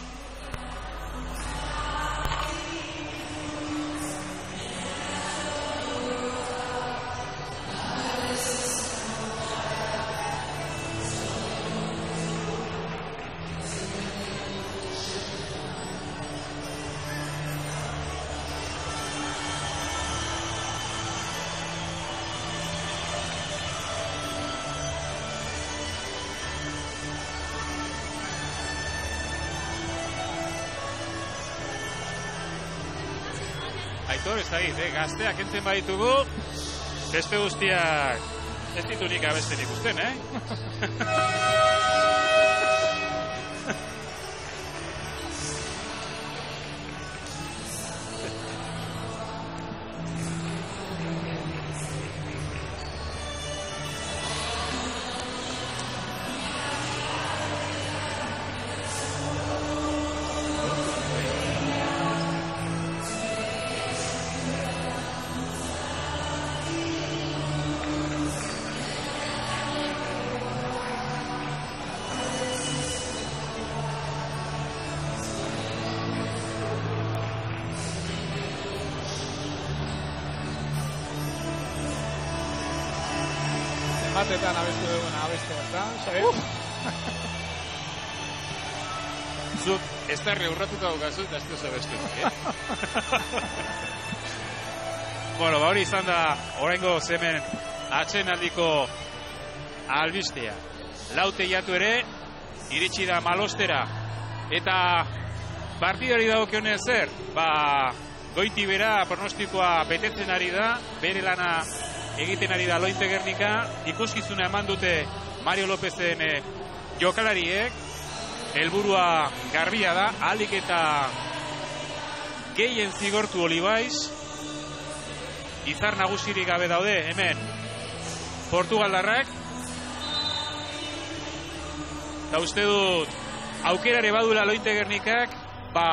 Aitor, ez da git, eh? Gazteak entzen baditugu, beste guztiak ez ditu nik abesten ikusten, eh? Batetan abestu duguna abestu, eta, Xabier? Zuk, ez da reurratuta dukazu, eta ez duz abestu, eh? Bueno, ba hori izan da, oraingo zemen atsenaldiko albistea. Laute jatu ere, iritsi da Malostera, eta partidari dagokionez zer, ba, goiti bera pronostikoa betetzen ari da, bere lana egiten ari da Lointe Gernika, ikuskizuna eman dute Mario Lopezen eh, jokalariek, helburua garbia da, ahalik eta gehien zigortu Olibaiz, izar nagusirik gabe daude, hemen, Portugaldarrak, eta uste dut, aukerare badula Lointe Gernikak, ba,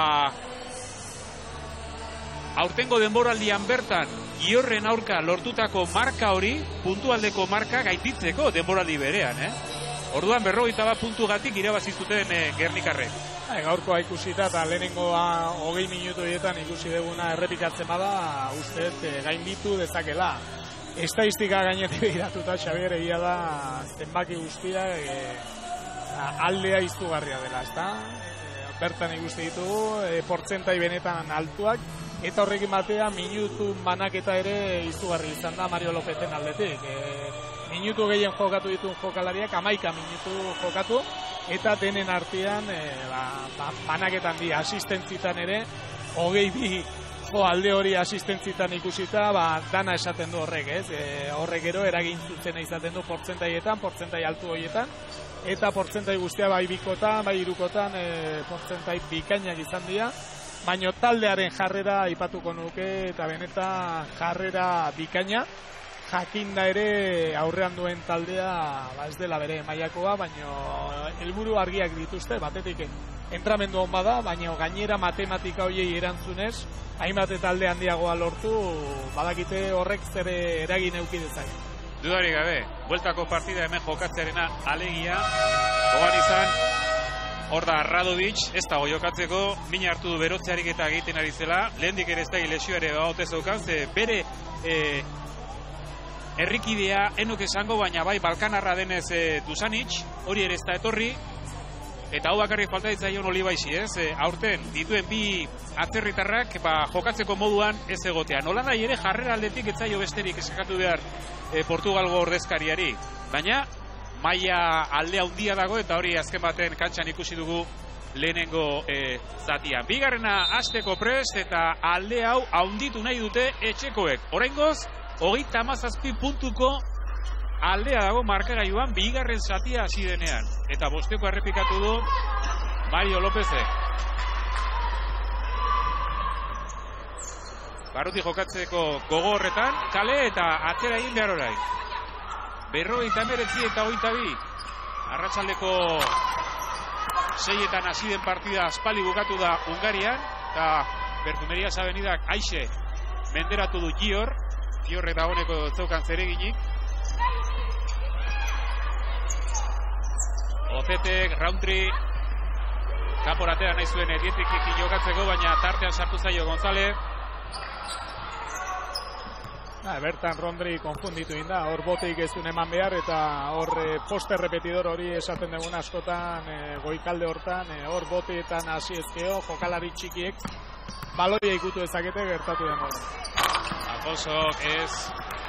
aurtengo denboraldian bertan, Iorren aurka lortutako marka hori, puntualdeko marka gaititzeko denboraldi berean, eh? Orduan berrogeita bat puntugatik irabazizuten eh, Gernikarrek. Ha, gaurkoa ikusita eta lehenengoa hogei minutu dietan ikusi duguna errepikatzen bada, uste eh, gainditu dezakela. Estadistika gainetik behiratuta, Xabier, egia da zenbaki guztia eh, aldea izugarria dela, ezta? Eh, bertan ikuste ditugu, eh, portzentai benetan altuak, eta horrekin batea minutu banaketa ere izugarri izan da Mario Lopezen aldetik. E, minutu gehien jokatu dituen jokalariak, hamaika minutu jokatu, eta denen artean e, ba, ba, banaketan di asistentzitan ere, hogei bi jo alde hori asistentzitan ikusita, ba, dana esaten du horrek, ez? E, horrek ero eragin zuzena izaten du portzentaietan, portzentai altu horietan, eta portzentai guztia bai bikotan, bai irukotan, e, portzentai bikainak izan dira, baina taldearen jarrera aipatuko nuke, eta benetan jarrera bikaina, jakinda ere aurrean duen taldea ba ez dela bere mailakoa, baina helburu argiak dituzte, batetik entramendu on bada, baina gainera matematika horiei erantzunez, hainbat talde handiagoa lortu, badakite horrek zer eragin eduki dezake. Dudarik gabe, bueltako partida hemen jokatzearena alegia, hogan izan, hor da Radovic, ez dago jokatzeko, mina hartu du berotzearik eta egiten ari zela, lehendik ere ez da lesioa ere baute zeukan, ze bere e, errikidea enuk esango, baina bai Balkanarra denez e, Dusanic, hori ere ez da etorri, eta hau bakarrik falta ditzaion Olibaizi, ez? E, aurten dituen bi atzerritarrak ba, jokatzeko moduan ez egotea. Nola nahi ere jarrera aldetik ez zaio besterik eskatu behar e, Portugalgo ordezkariari, baina maila alde handia dago eta hori azken baten kantxan ikusi dugu lehenengo e, zatian. Bigarrena hasteko prest eta alde hau handitu nahi dute etxekoek. Oraingoz, hogeita hamazazpi puntuko aldea dago markagailuan bigarren zatia hasi denean. Eta bosteko errepikatu du Mario Lopezek. Barruti jokatzeko gogo horretan, kale eta atzera egin behar orain. Berrogeita hemeretzi eta hogeita bi. Arratsaldeko seietan hasi den partida aspaldi bukatu da Hungarian, eta Perfumerias Avenidak aixe menderatu du Gior. Giorrek dagoeneko zeukan zereginik. Ozetek, Roundtree, kanporatera nahi zuen Dietrich jokatzeko, baina tartean sartu zaio González. Ha, bertan Rondri konfunditu inda, hor boteik ez duen eman behar, eta hor e, poste repetidor hori esaten dugun askotan, e, goikalde hortan, e, hor boteetan hasi ezkeo, jokalari txikiek, baloia ikutu ezakete gertatu den modu. Alfonso ez...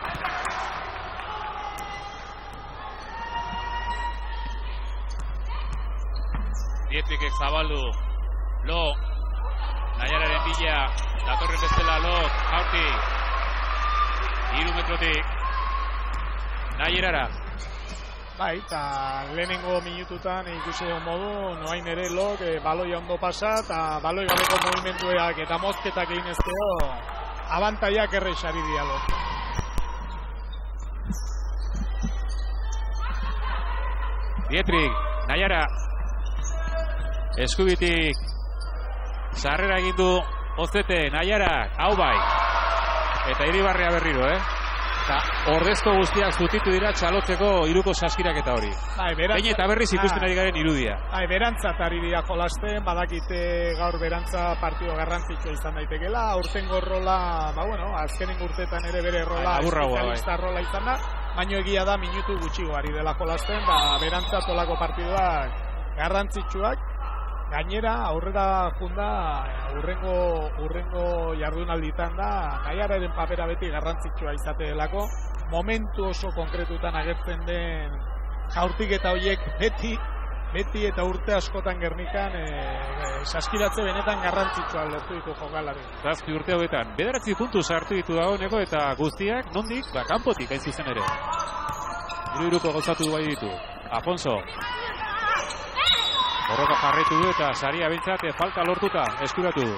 Dietrikek zabaldu, Lo, Naiararen bila, datorren bestela Lo, Jaurti, hiru metrotik, Naierara. Bai, eta lehenengo minututan ikusi egon modu, noain ere Lok, e, baloia ondo pasa, eta baloi gabeko movimentuak eta mozketak egin ezkeo, abantaiak errexari dialo. Dietrik, Naiara, eskubitik, sarrera egin du Ozete, Naiara, hau bai. Eta Iribarrea berriro, eh? Eta ordezko guztiak zutitu dira txalotzeko iruko saskirak eta hori. Bai, berantza... Behin eta berriz ikusten ari garen irudia. Bai, berantzat ari dira jolasten, badakite gaur berantza partido garrantzitsua izan daitekela, aurten gorrola, ba bueno, azkenen urtetan ere bere rola, espezialista rola izan da, baino egia da minutu gutxigo ari dela jolasten, ba, berantza tolako partiduak garrantzitsuak. Gainera, aurrera junda, urrengo, urrengo jardunalditan da, Naiararen papera beti garrantzitsua izate delako, momentu oso konkretutan agertzen den jaurtik eta horiek beti, beti eta urte askotan Gernikan e, e, saskiratze benetan garrantzitsua lertu ditu jokalari. Zazpi urte hauetan, bederatzi puntu sartu ditu dagoeneko eta guztiak nondik, ba, kanpotik hain zuzen ere. Iru-iruko gozatu du bai ditu. Afonso. Borroka jarraitu du eta saria bintzat falta lortuta eskuratu du.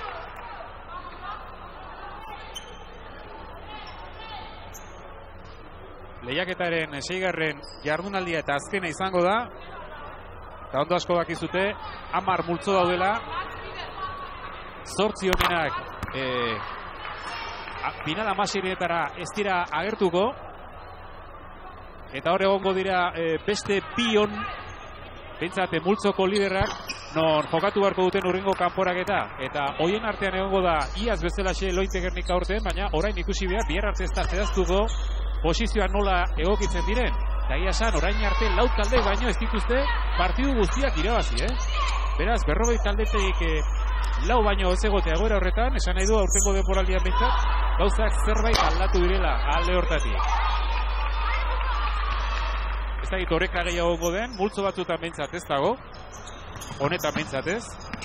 Lehiaketaren seigarren jardunaldia eta azkena izango da. Eta ondo asko dakizute, hamar multzo daudela. Zortzi honenak e, final hamaseirenetara ez dira agertuko. Eta hor egongo dira e, beste pion Bentsate multzoko liderrak, non jokatu beharko duten urringo kanporaketa. Eta hoien artean egongo da, iaz bezalaxe Lointe Gernika aurten, baina orain ikusi behar, bihar arte ez da zehaztuko posizioan nola egokitzen diren. Eta ia esan, orain arte lau talde baino ez dituzte partidu guztiak irabazi, eh? Beraz, berrogei taldetik eh, lau baino ez egotea egoera horretan, esan nahi du aurtengo denboraldian bentsat, gauzak zerbait aldatu direla alde hortatik. Ez da horreka gehiago gongo den, multzo batzutan behintzat ez dago, honetan behintzat ez.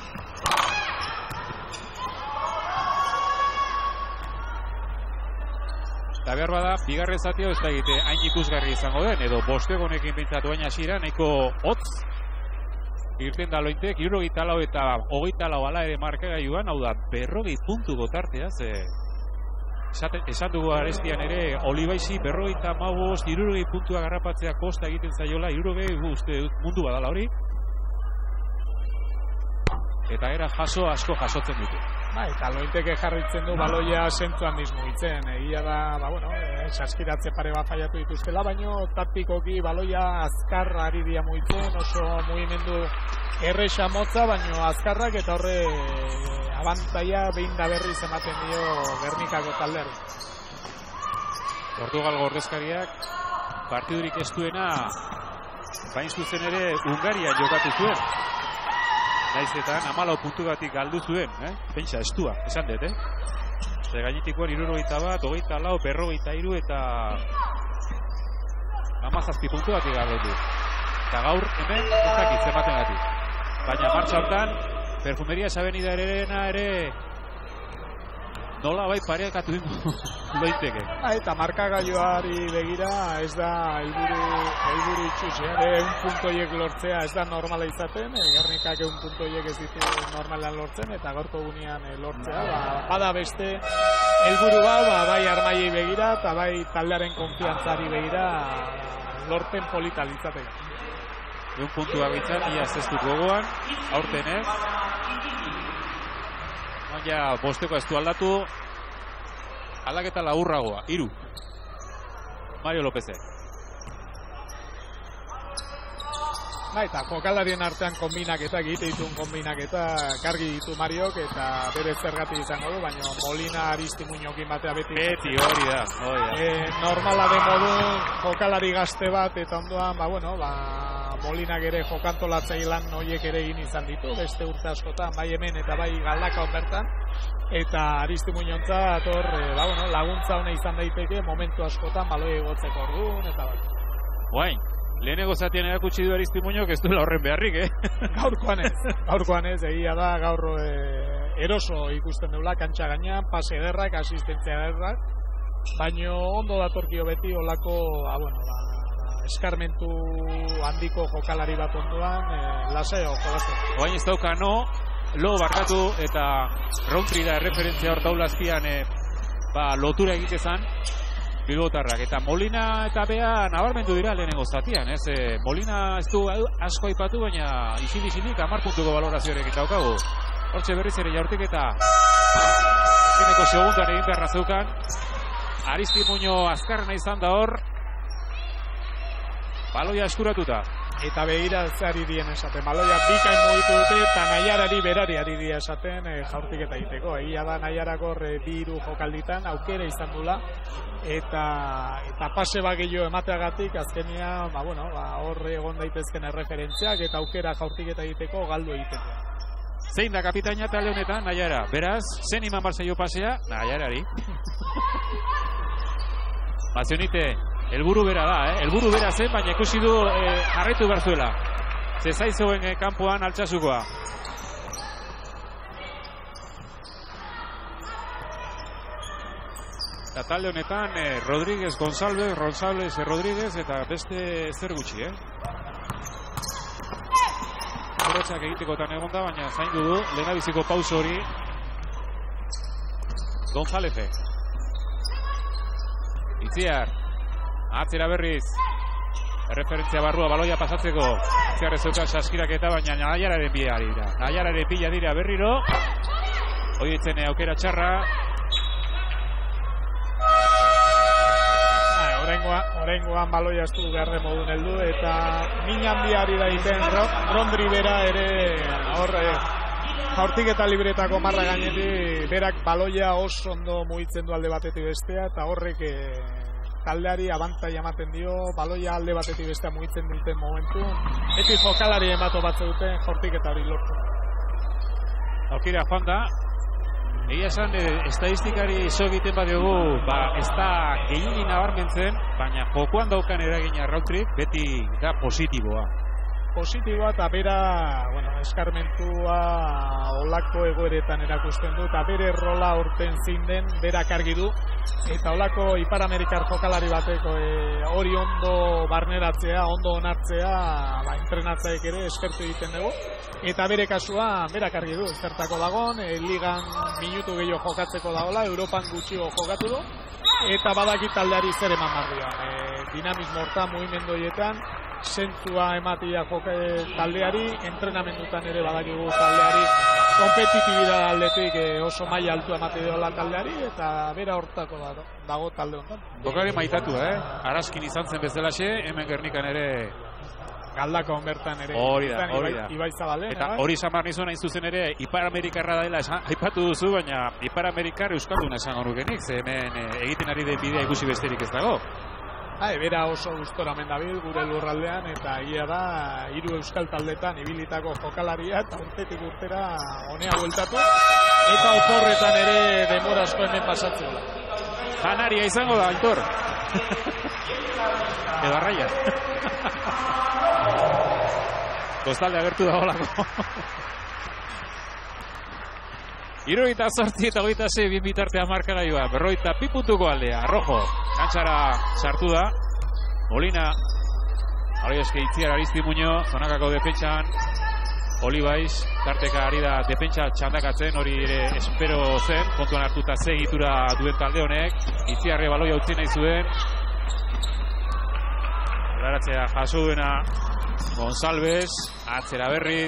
Eta behar bada, bigarren zatio ez da egite hain ikusgarri izango den, edo bostegonekin behintzat oain hasira, nahiko hotz, irten da Lointek, irrogeita lau eta hogeita lau ala ere markagailuan, hau da, berrogei puntu gotartea, ze... Esaten, esan dugu arestian ere, Olibaizi berrogeita hamabost, hirurogei puntua garrapatzea kosta egiten zaiola, hirurogei uste mundu badala hori. Eta era jaso asko jasotzen dute. Ba, eta Lointeke jarritzen du baloia zentzuan dismugitzen. Egia da, ba, bueno, e, saskiratze pare bat faiatu dituztela, baino taktikoki baloia azkar ari dia mugitzen, oso mugimendu erresa motza, baino azkarrak eta horre e, abantaia behin da berriz ematen dio Gernikako taldeari. Portugal ordezkariak partidurik ez duena bain zuzen ere Hungaria jokatu zuen. Naiz eta hamalau puntugatik galdu zuen, eh? Pentsa, estua, esan dut, eh? Zer gainetikoan hirurogeita bat, hogeita lau, berrogeita hiru eta hamazazpi puntugatik galdu du. Eta gaur hemen ez dakit zenbaten gatik. Baina martxa hortan, Perfumerias Avenidarena ere nola bai pareakatu loiteke. Eta markagailuari begira ez da helburu helburu itxusia, ehun puntoiek lortzea ez da normala izaten, Gernikak ehun puntoiek ez ditu normalan lortzen, eta gaurko gunean lortzea, ba, bada beste helburu ba, bai armaiei begira, eta bai taldearen konfiantzari begira lorten polita litzateke. Ehun puntua bitzat, ia zestut gogoan, aurten ez. Ja, bosteko ez du aldatu, aldaketa laburragoa, hiru. Mario Lópezek. Ba, eta jokalarien artean konbinaketa, egite dituen konbinaketa, kargi ditu Mariok, eta bere zergatik izango du, baina Molina Aristimuñokin batea beti. Beti hori da, hori da. E, normala den modu, jokalari gazte bat, eta ondoan, ba, bueno, ba, Molinak ere jokantolatzaile lan horiek ere egin izan ditu, beste urte askotan, bai hemen eta bai Galdakaon bertan, eta Aristimuñontza ator, e, ba, bueno, laguntza hona izan daiteke, momentu askotan, baloi egotzeko orduan, eta bat. Guain, lehenengo zatean erakutsi du Aristimuñok ez duela horren beharrik, eh? Gaurkoan ez, gaurkoan ez, egia da, gaur e, eroso ikusten deula, kantxa gainean, pase ederrak, asistentzia ederrak, baino ondo datorkio beti, olako, ba, bueno, ba, eskarmentu handiko jokalari bat ondoan, e, laseo jolazten. Oain ez dauka no, lo barkatu eta Roundtree da referentzia hor taulazpian e, ba, lotura egitezan Bilbotarrak. Eta Molina eta Bea nabarmendu dira lehenengo zatian, ez? E, Molina ez du asko aipatu, baina isil-isilik hamar puntuko valorazioarekin daukagu. Hortxe berriz ere jaurtik eta zeneko segundan egin beharra zeukan. Aristimuño azkarrena izan da hor. Baloia eskuratuta. Eta begira ari dien esaten. Baloia bikain mugitu dute eta Naiarari berari ari dira esaten e, jaurtik eta egiteko. Egia da Naiarakor e, bi hiru jokalditan aukera izan dula. Eta, eta pase bat gehiago emateagatik azkenia, ba, bueno, ba, hor egon daitezken erreferentziak eta aukera jaurtik eta egiteko galdu egiteko. Zein da kapitaina talde honetan, Naiara? Beraz, zen iman barzaio pasea, Naiarari. Bazionite, helburu bera da, eh? Helburu bera zen, baina ikusi du eh, jarraitu behar zuela. Zezaizoen eh, kanpoan Altsasukoa. Eta talde honetan, eh, Rodríguez, González, González, Rodríguez, eta beste zer gutxi, eh? Horretzak egitekotan egon da, baina zaindu du, lehenabiziko pauso hori González. Itziar, atzera berriz, referentzia barrua baloia pasatzeko, Itziar ez zeukan saskiraketa, baina Naiararen bila dira. Naiararen bila dira berriro, hoietzen aukera txarra. Oraingoan baloia estu beharre modun heldu eta min handiari da iten Roundtree bera ere horre jaurtik eta libretako marra gainetik berak baloia oso ondo mugitzen du alde batetik bestea eta horrek e, taldeari abantai ematen dio, baloia alde batetik bestea mugitzen duten momentu eti jokalari emato batze duten jaurtik eta hori lortu. Aukira joan da. Egia esan, eh, estadistikari iso egiten badiogu, ba, ez da gehiagin nabarmentzen, baina jokoan daukan eragina Roundtree beti da positiboa. Positiboa eta bera, bueno, eskarmentua olako egoeretan erakusten du, eta bere rola urten zein den, berak argi du, eta olako Ipar-Amerikar jokalari bateko e, hori ondo barneratzea, ondo onartzea, ba, entrenatzaek ere eskertu egiten dugu, eta bere kasua berak argi du, zertako dagon, e, ligan minutu gehiago jokatzeko dagoela, Europan gutxiago jokatu du, eta badakit taldeari zer eman barria. E, dinamismo hortan, mugimendu horietan, sentua ematia joke taldeari, entrenamendutan ere badakigu taldeari, kompetitibidad aldetik e, oso maila altua emate dola taldeari, eta bera hortako dago, dago talde honetan. Jokari maitatu, eh? Araskin izan zen bezalaxe, hemen Gernikan ere Galdakaon bertan ere. Hori da, hori da. Ibai Zabalen. Eta hori samar nizuen hain zuzen ere, Ipar-Amerikarra dela esan, aipatu duzu, baina Ipar-Amerikar Euskalduna esan horukenik, ze hemen e, egiten ari den bidea ikusi besterik ez dago. Ha, bera oso gustora mendabil gure lurraldean, eta egia da, hiru euskal taldetan ibilitako jokalaria, eta urtetik urtera honea bueltatu, eta oporretan ere denbora asko hemen pasatzen da. Janaria izango da, Aitor. Edo arraia. Kostalde agertu da holako. Hirurogeita zortzi eta hogeita sei bien bitartea markagailua. Berrogeita bi puntuko aldea. Rojo. Kantxara sartu da. Molina. Hori eske Itziar Aristimuño. Zonakako defentsan. Olibaiz. Tarteka ari da defentsa txandakatzen. Hori ere espero zen. Kontuan hartuta ze egitura duen talde honek. Itziarre baloia utzi nahi zuen. Laratzea jaso duena González. Atzera berriz.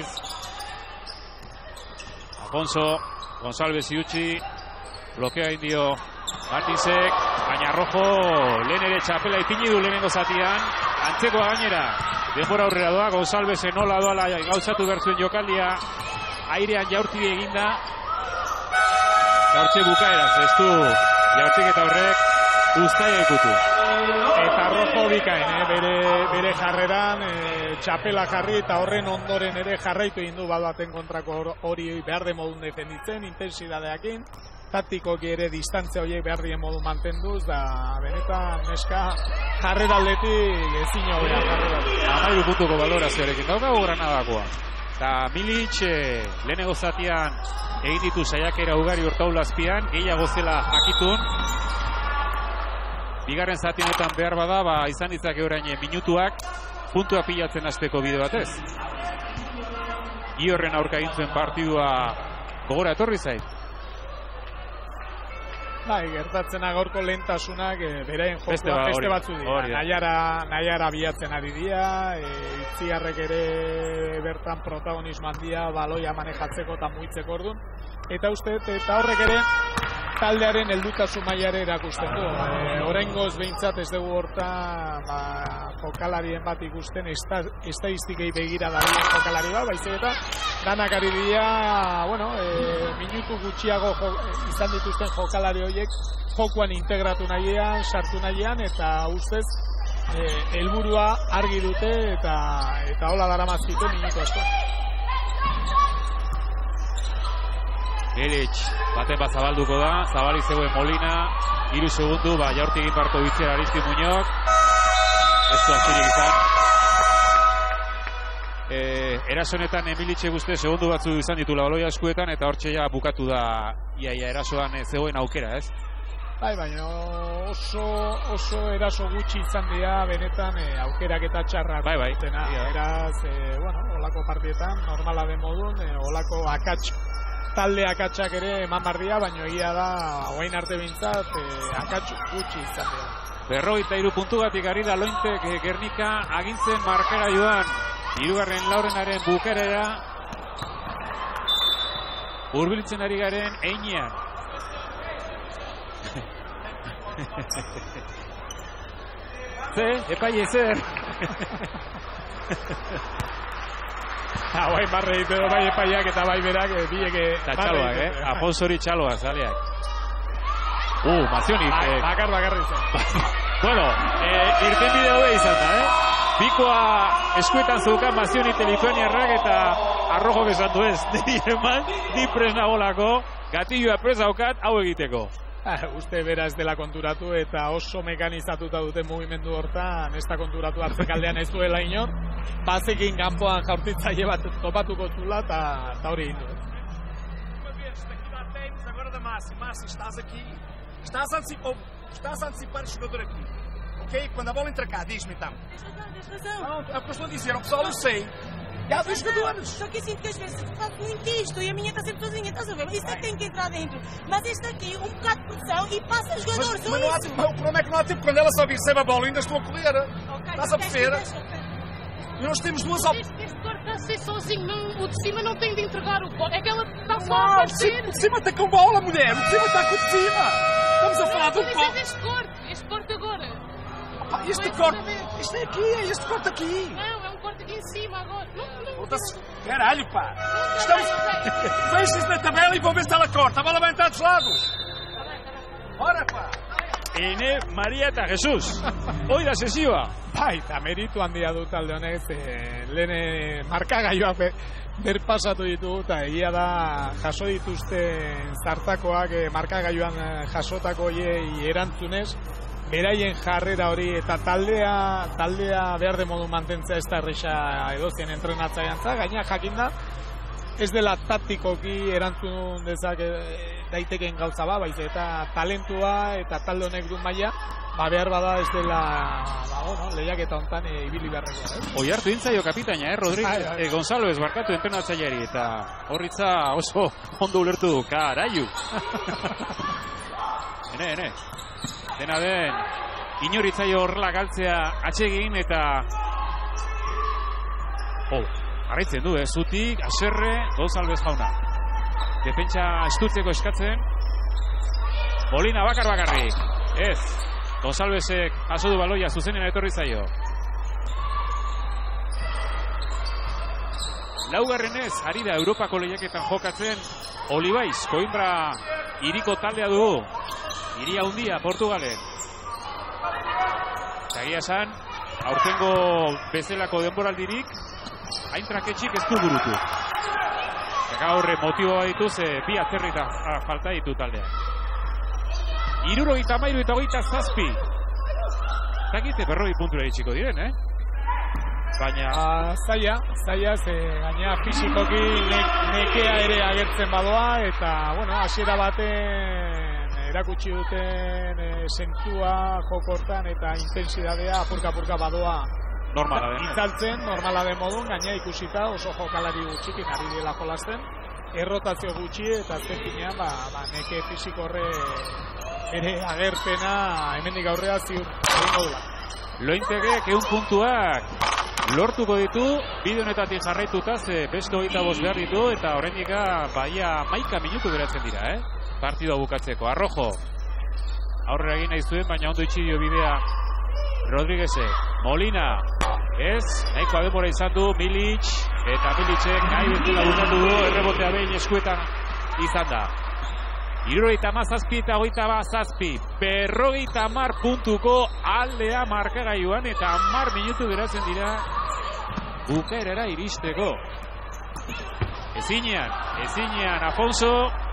Afonso. González iutxi, blokea indio Martinsek, baina Rojo lehen ere txapela ipini du lehenengo zatian, antzekoa gainera, denbora aurrera doa, González enola doala gauzatu bertzuen jokaldia, airean jaurti eginda, gaurtxe bukaeraz, ez du jaurtik eta horrek uztaia ikutu. Eta Rojo bikain, eh? bere, bere jarreran eh, txapela jarri eta horren ondoren ere jarraitu egin du baten kontrako hori behar de modun defenditzen, intensidadeakin, taktikoki ere distantzia horiek behar dien modu mantenduz, da benetan neska jarreraldetik ezin hobea jarreraldetik. Amairu puntuko valorazioarekin daukagu Granadakoa. Eta Milic eh, lehenengo zatian egin ditu saiakera ugari urtaulazpian, gehiago zela jakitun. Bigarren zatienetan behar bada, ba, izan ditzake orain minutuak puntua pilatzen hasteko bide batez. Giorren aurka egin zuen partidua gogora etorri zait. Bai, gertatzen agorko lehentasunak e, beraien jokoa beste, ba, beste batzu dira. Nahiara, nahiara bilatzen ari dira, e, Itziarrek ere bertan protagonismo handia baloia manejatzeko eta mugitzeko orduan. Eta uste, eta horrek ere taldearen heldutasun mailare erakusten du. E, oraingoz behintzat ez dugu horta ba, jokalarien bat ikusten estadistikei begira darien jokalari bat, baizik eta danak ari dira, bueno, e, minutu gutxiago jo, izan dituzten jokalari horiek jokoan integratu nahian, sartu nahian, eta ustez e, helburua argi dute eta eta hola daramazkite minutu asko. Milic, baten bat zabalduko da, zabali zegoen Molina, hiru segundu, ba, jaurti egin barko Itziar Aristimuñok, ez du azirik izan. E, erasonetan Milicek uste segundu batzu izan ditula baloia eskuetan, eta hortxe ja bukatu da iaia erasoan zegoen aukera, ez? Bai, baina oso, oso eraso gutxi izan dira benetan e, aukerak eta txarra. Bai, bai. Dena, ja. Eraz, e, bueno, olako partietan, normala den modun, e, olako akats talde akatsak ere eman bardia, baina egia da, oain arte bintzat, e, akats gutxi izan dira. Berrogeita hiru puntugatik ari da Lointek e, Gernika agintzen markera joan, hirugarren laurenaren bukerera, hurbiltzen ari garen einean. Ze, epai ezer. Ha, bai barre ditu bai epaiak eta bai berak biek eta txaloak, eh? Afonsori txaloak, zaleak. Uh, Mazioni. Ba, eh, bakar bakarri zen. bueno, eh, irten bide hau izan da, eh? Bikoa eskuetan zeukan Mazioni Lituaniarrak eta Arrojok esatu ez. Niri eman, ni presna bolako, gatilloa pres daukat hau egiteko. Uste bera ez dela konturatu eta oso mekanizatuta dute mugimendu hortan, ez da konturatu hartzekaldean ez duela inor, bazekin kanpoan jaurtitzaile bat topatuko zula eta hori egin du. Agora da Massi, Massi, estás aqui, estás a antecipar, estás a antecipar o jogador aqui, ok? Quando a bola entra cá, diz-me então. Tens razão. Não, é o que eu estou a dizer, o pessoal eu sei. E há dois jogadores. Só que eu sinto que às vezes faço muito isto e a minha está sempre sozinha, estás a ver? Isto é que tem que entrar dentro. Mas este aqui, um bocado de pressão e passa o jogador, Mas, só mas não há isso. tempo, o problema é que não há tempo. Quando ela só recebe a bola, ainda estou a correr. Ok, Estás a deixa, perceber? deixa. E nós temos duas opções. Este, este corte está a ser sozinho, não, o de cima não tem de entregar o corte. É que ela está só a Não, o de aparecer. cima, o de cima está com bola, mulher. O de cima está com o de cima. Estamos a falar Não, do estou a dizer corte. deste corte, este corte agora. Pá, este Vai corte, saber. isto é aqui, é este corte aqui. Não, é um corte aqui em cima agora. Não, não. Puta-se, caralho, pá. Não, Estamos... não, não. Fecha-se na tabela e vou ver se ela corta. A bola vai entrar dos lados. Bora, pá. Ene, Maria eta Jesus. Hoi da sesioa. Bai, eta meritu handia du talde honek, e, lehen markagaioak be, berpasatu ditu, eta egia da jaso dituzten zartakoak e, markagaioan e, jasotako hiei erantzunez, beraien jarrera hori eta taldea taldea behar de modu mantentzea ez da erresa edozien entrenatzaiantza, gaina jakinda ez dela taktikoki erantzun dezak daitekeen gauza ba, baiz eta talentua eta talde honek du maila, ba behar bada ez dela, ba, bueno, lehiaketa hontan e, ibili beharrekoa. Eh? Oi hartu intzaio kapitaina, eh, Rodríguez, eh, Gonzalo ez barkatu entrenatzaileari, eta horritza oso ondo ulertu du, karaiu. Ene, ene, dena den, inoritzaio horrela galtzea atsegin eta... Oh, jarraitzen du, ez zutik, aserre, Gonzalez jauna. Defentsa estutzeko eskatzen. Molina bakar bakarrik. Ez, Gonzalezek jaso du baloia zuzenena etorri zaio. Laugarrenez, ari da Europako lehiaketan jokatzen Olibaiz, Coimbra hiriko taldea dugu. Hiria handia Portugalen. Zagia esan, aurtengo bezalako denboraldirik, Aintraketxik ez du burutu. Gaur motiboa dituz, e, bi atzerrita falta ditu taldeak. Hirurogeita hamairu eta hogeita zazpi. Zakite berroi puntura itxiko diren, eh? Baina... Ah, zaila, zaila, ze gaina fisikoki ne, nekea ere agertzen badoa, eta, bueno, hasiera baten erakutsi duten e, sentua jokortan eta intensidadea apurka-apurka badoa normala den. Itzaltzen, normala den modun, gaina ikusita oso jokalari gutxikin ari dela jolasten, errotazio gutxi eta zekinean, ba, ba, neke fisiko horre ere agerpena hemendik aurrea ziur egingo dula. Lointegek ehun puntuak lortuko ditu, bide honetatik jarraituta, ze beste hogeita bost behar ditu, eta horrendika baia hamaika minutu geratzen dira, eh? Partidua bukatzeko. Arrojo, aurrera egin nahi zuen, baina ondo itxi dio bidea Rodríguezek. Molina, ez, nahiko denbora izan du, Milic, eta Milicek nahi bezala bukatu du, errebotea behin eskuetan izan da. Hirurogeita hamazazpi eta hogeita hamazazpi, berrogeita hamar puntuko aldea markagailuan eta hamar minutu geratzen dira bukaerara iristeko. Ezinean, ezinean Afonso,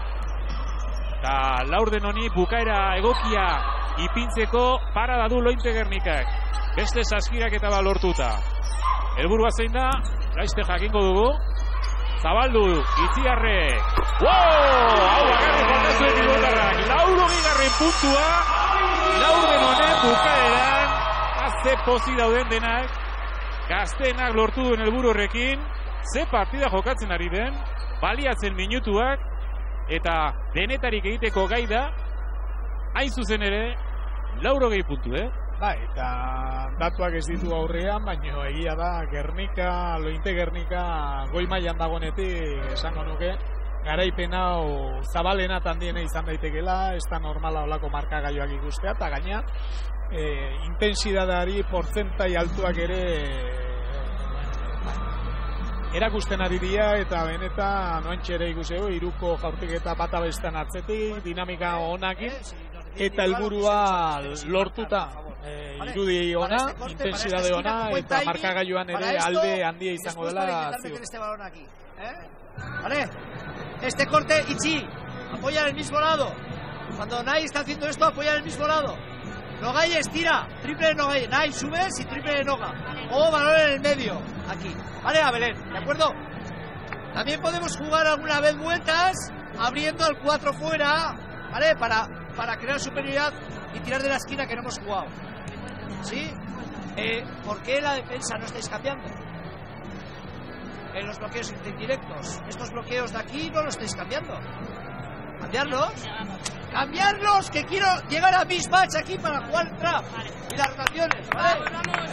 eta laurden honi bukaera egokia ipintzeko parada du Lointegernikak. Beste saskirak eta balortuta. Helburua zein da, laizte jakingo dugu. Zabaldu, Itziarrek. Wow! Hau bakarrik faltazuen bilbotarrak. Laurogei garren puntua. Laurden honen bukaeran. Azte pozi dauden denak. Gaztenak lortu duen helburu horrekin. Ze partida jokatzen ari den. Baliatzen minutuak. Eta denetarik egiteko gai da. Hain zuzen ere, laurogei puntu, eh? Ba, eta datuak ez ditu aurrean, baina egia da Gernika, Lointe Gernika goi mailan dagoenetik esango nuke garaipen hau zabalena tandiena izan daitekela, ez da normala olako markagailuak ikustea, eta gaina e, intensidadari portzentai altuak ere erakusten ari dira, eta benetan noentxe ere ikuseu, hiruko jaurtiketa bata bestan atzetik, dinamika onakin, eta helburua lortuta. Eh, irudi ona, intensidade ona, eta markagailuan ere alde handia izango dela ziur. Este balón aquí, ¿eh? Vale, este corte, Ichi, apoya en el mismo lado. Cuando Nai está haciendo esto, apoya en el mismo lado. Nogayes tira, triple de Nogayes. Nai subes y triple de Noga. O balón en el medio, aquí. Vale, a Belén, ¿de acuerdo? También podemos jugar alguna vez vueltas, abriendo el cuatro fuera, ¿vale? Para, para crear superioridad y tirar de la esquina que no hemos jugado. ¿Sí? Eh, ¿Por qué la defensa no estáis cambiando? En los bloqueos indirectos. Estos bloqueos de aquí no los estáis cambiando. ¿Cambiarlos? ¡Cambiarlos! Que quiero llegar a mismatch aquí para jugar el trap. Y las rotaciones, ¿vale?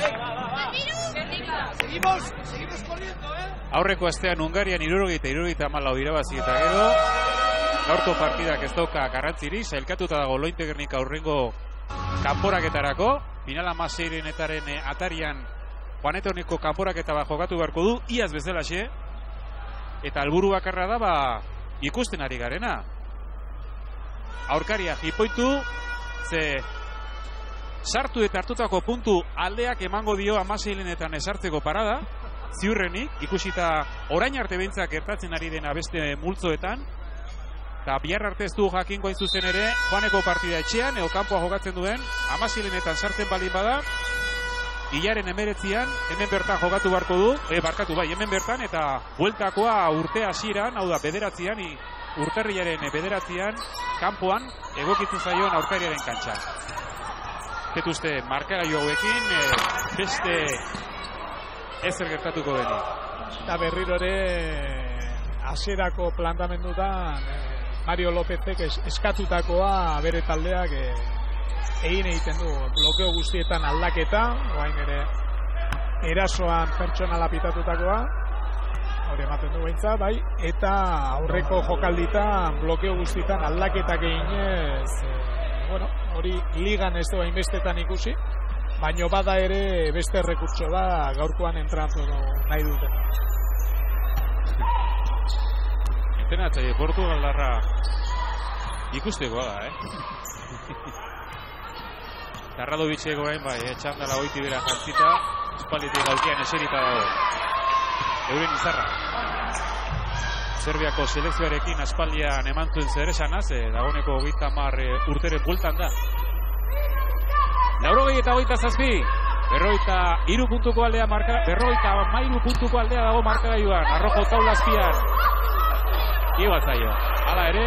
Eh, seguimos, seguimos corriendo, ¿eh? Aurreko astean Hungarian hirurogeita hirurogeita hamalau irabazi eta gero gaurko partidak ez dauka garrantzirik, sailkatuta dago Lointegernik aurrengo kanporaketarako. Final hamaseirenetaren atarian Juanetoneko kanporaketa bat jokatu beharko du, iaz bezalaxe, eta helburu bakarra da ba ikusten ari garena. Aurkaria jipoitu, ze sartu eta hartutako puntu aldeak emango dio hamaseirenetan esartzeko parada, ziurrenik, ikusita orain arte behintzak gertatzen ari dena beste multzoetan, eta bihar arte ez du jakingo hain zuzen ere, Juaneko partida etxean, eo kanpoa jokatzen duen, hamaseirenetan sartzen baldin bada, hilaren emeretzian, hemen bertan jokatu barko du, e, barkatu bai, hemen bertan, eta bueltakoa urte hasieran, hau da, bederatzian, urtarrilaren bederatzian, kanpoan, egokitzen zaion aurkariaren kantxan. Ketuzte, markagailu hauekin, e, beste ezer gertatuko denik. Eta berriro ere, hasierako plantamendutan, Mario Lópezek eskatutakoa bere taldeak e, egin egiten du blokeo guztietan aldaketa, orain ere erasoan pertsonala pitatutakoa, hori ematen du behintzat, bai, eta aurreko jokalditan blokeo guztietan aldaketak eginez, e, bueno, hori ligan ez du hainbestetan ikusi, baino bada ere beste errekurtso da gaurkoan entratu nahi duten. Entrenatzaile Portugaldarra ikustekoa da, eh? Tarradovic egoen, bai, txandala goiti bera jantzita, espalitik galkian eserita dago. Euren izarra. Serbiako selekzioarekin aspaldian emantzuen zer esanaz, eh, dagoneko hogeita hamar urteren bueltan da. Laurogei eta hogeita zazpi, berrogeita hiru puntuko aldea marka, berrogeita hamairu puntuko aldea dago markagailuan, arrojo taulazpian. Ibatzaio, hala ere,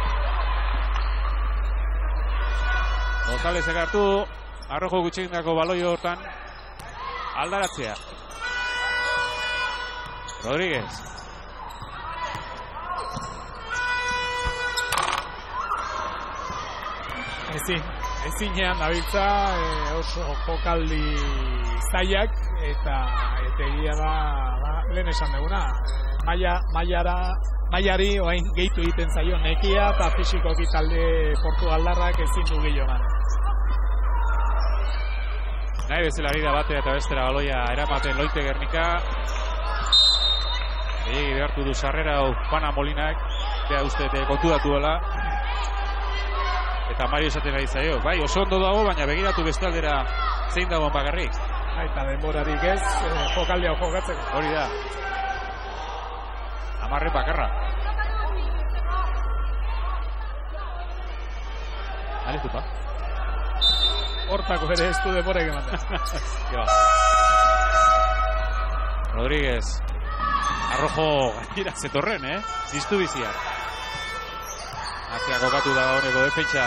González ekartu, arrojo gutxeindako baloi hortan, aldaratzea. Rodríguez. Ezin, ezinean dabiltza e, oso jokaldi zaiak eta egia da, da lehen esan duguna. Maia, maiara, maiari oain gehitu egiten zaio nekia eta fisikoki talde Portugaldarrak ezin du gehiago. Nahi bezala ari da batea eta bestera baloia eramaten Loite Gernika. Egi behartu du sarrera hau Juana Molinak, bea uste kontu datu dela. Eta Mario esaten ari zaio, bai oso ondo dago, baina begiratu bestaldera zein dagoen bakarrik. Eta denborarik ez, eh, jokaldi hau jokatzeko. Hori da. Amarren bakarra. Alezupa. Hortako ere ez du denborek ematen. Rodríguez. Arrojo gainera zetorren, eh? Ziztu biziak. Azia kokatu da honeko defentsa.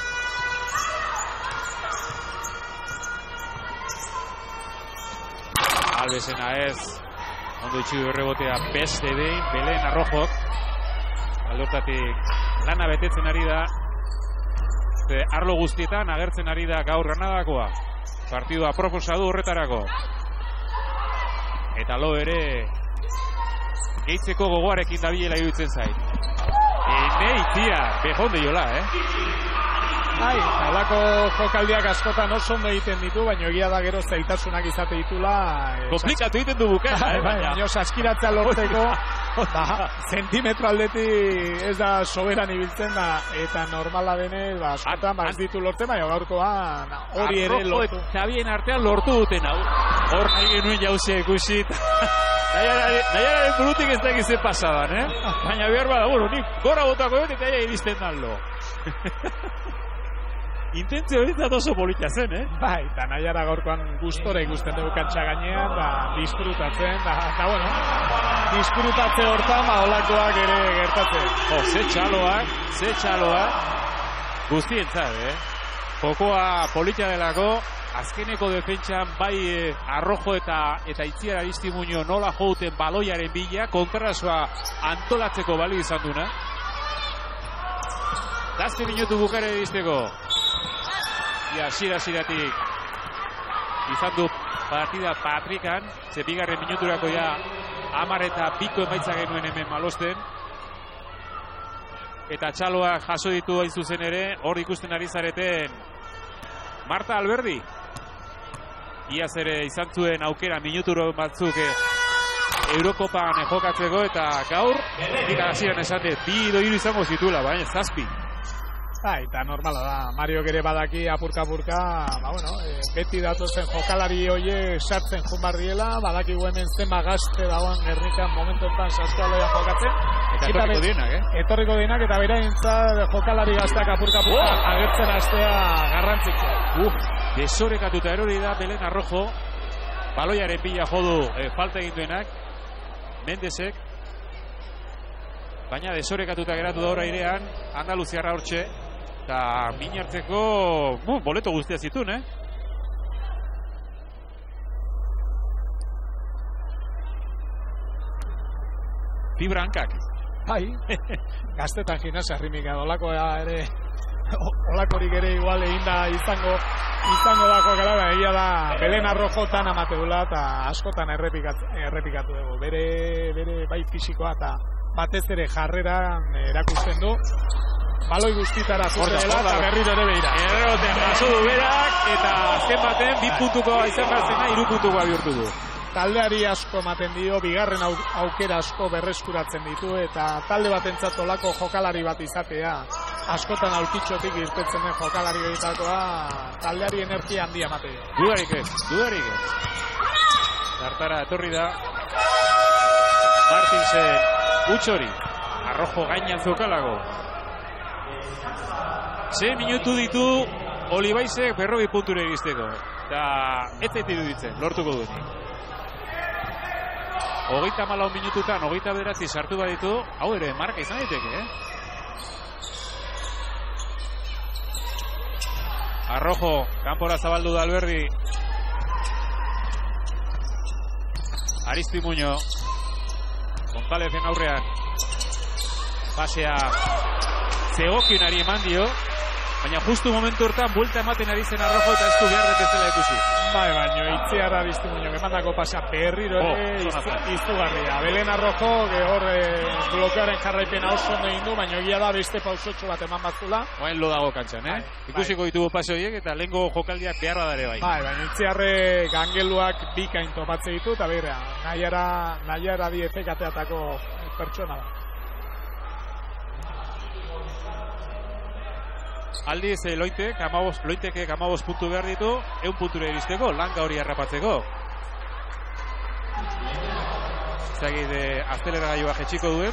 Albesena ez. Ondo itxu errebotea beste behin. Belen Arrojok. Aldortatik lana betetzen ari da. Arlo guztietan agertzen ari da gaur Granadakoa. Partidua proposadu horretarako. Eta lo ere gehitzeko gogoarekin dabilela iruditzen zait. Ene itia, bejon de jola, eh? Ai, alako jokaldiak askotan oso ondo egiten ditu, baina egia da gero zaitasunak izate ditula. Komplikatu egiten du bukaera, eh? Baina saskiratzea lortzeko, ba, zentimetro aldetik ez da soberan ibiltzen da, eta normala denez, ba, askotan, ba, ez ditu lortzen, baina gaurkoan hori ere lortu. Eta bien artean lortu duten, hau. Hor nahi genuen jauzia ikusit. Nahiaren burutik ez da egizen pasadan, eh? Baina behar bada, bueno, nik gora botako dut eta aia iristen dallo. Intentzio horitzat oso politia zen, eh? Bai, eta nahiara gaurkoan gustora ikusten dugu kantxa gainean, da, disfrutatzen, da, da, bueno, disfrutatze hortan, ba, olakoak ere gertatzen. Oh, ze txaloak, ze txaloak, guztientzat, eh? Jokoa politia delako, azkeneko defentsan bai eh, Arrojo eta eta Itziar Aristimuño nola jouten baloiaren bila, kontrasoa antolatzeko bali izan duna. Dazte minutu bukare dizteko. Ia, sira-siratik izan du partida Patrikan, ze bigarren minuturako ja hamar eta biko emaitza genuen hemen Malosten. Eta txaloak jaso ditu hain zuzen ere, hor ikusten ari zareten Marta Alberdi. Iaz ere izan zuen aukera minuturo batzuk Eurokopan jokatzeko eta gaur, nik hasieran esan dut, bi edo hiru izango zituela, baina zazpi. Ha, eta normala da, Mario ere badaki apurka-apurka, ba, bueno, e, beti datozen jokalari hoie sartzen junbarriela, badaki hemen zema gazte dagoen Gernikan momentu enten saskaloian jokatzen. Eta etorriko dienak, eh? Etorriko dienak, eta beraintzat jokalari gaztak apurka-apurka oh! agertzen hastea garrantzitsua. Uf, desorekatuta erori da Belen Arrojo, baloiaren bila jodu e, falta egin duenak, Mendesek, baina desorekatuta geratu da hor airean, Andaluziarra hortxe, eta min hartzeko, bu, boleto guztia zituen, eh? Fibra hankak. Bai, gaztetan gimnasia rimika, olakoa ere, olakorik ere igual eginda izango, izango dako gara, da, egia da, Belen Arrojotan amateula, eta askotan errepikatu, errepikatu dugu. Bere, bere bai fisikoa, eta batez ere jarreran erakusten du, baloi guztitara zutela, eta berriro ere behira. Erroten jaso du berak, eta azken baten, bi puntukoa izan batzena, hiru puntukoa bihurtu du. Taldeari asko ematen dio, bigarren aukera asko berreskuratzen ditu, eta talde batentzat olako jokalari bat izatea, askotan aulkitxotik irtetzen den jokalari behitakoa, taldeari energia handia ematen dio. Dudarik ez, dudarik ez. Dartara etorri da, Martinsen utxori, Arrojo gainan zokalago. Ze minutu ditu Olibaizek berrogi punture egizteko, eta ez zait iruditzen, lortuko duenik. Hogeita malau minututan, hogeita bederatzi sartu baditu, hau ere, marka izan daiteke, eh? Arrojo, kanpora zabaldu da Alberdi. Aristi Muño. Gonzalezen aurrean. Pasea Zegokionari eman dio, baina justu momentu hortan buelta ematen ari zen Arrojo eta ez du behar detezela ikusi. Bai, baina Itziar Aristi Muño, emandako pasea berriro ere oh, izugarria. Belen Arrojo, hor blokearen jarraipena oso ondo egin du, baina egia da beste pausotxo bat eman batzula. Oain lo dago kantxan, eh? Bai, ikusiko bai. Ditugu pase horiek eta lehenko jokaldiak beharra dare bai. Bai, baina Itziarre gangeluak bikain topatze ditu, eta berra, nahiara, nahiara di efekateatako pertsona da. Aldiz, Loitek, Loitekek amabos puntu behar ditu, eun punture iristeko, langa hori harrapatzeko. Zagit, aztelera gaioa jetxiko duen.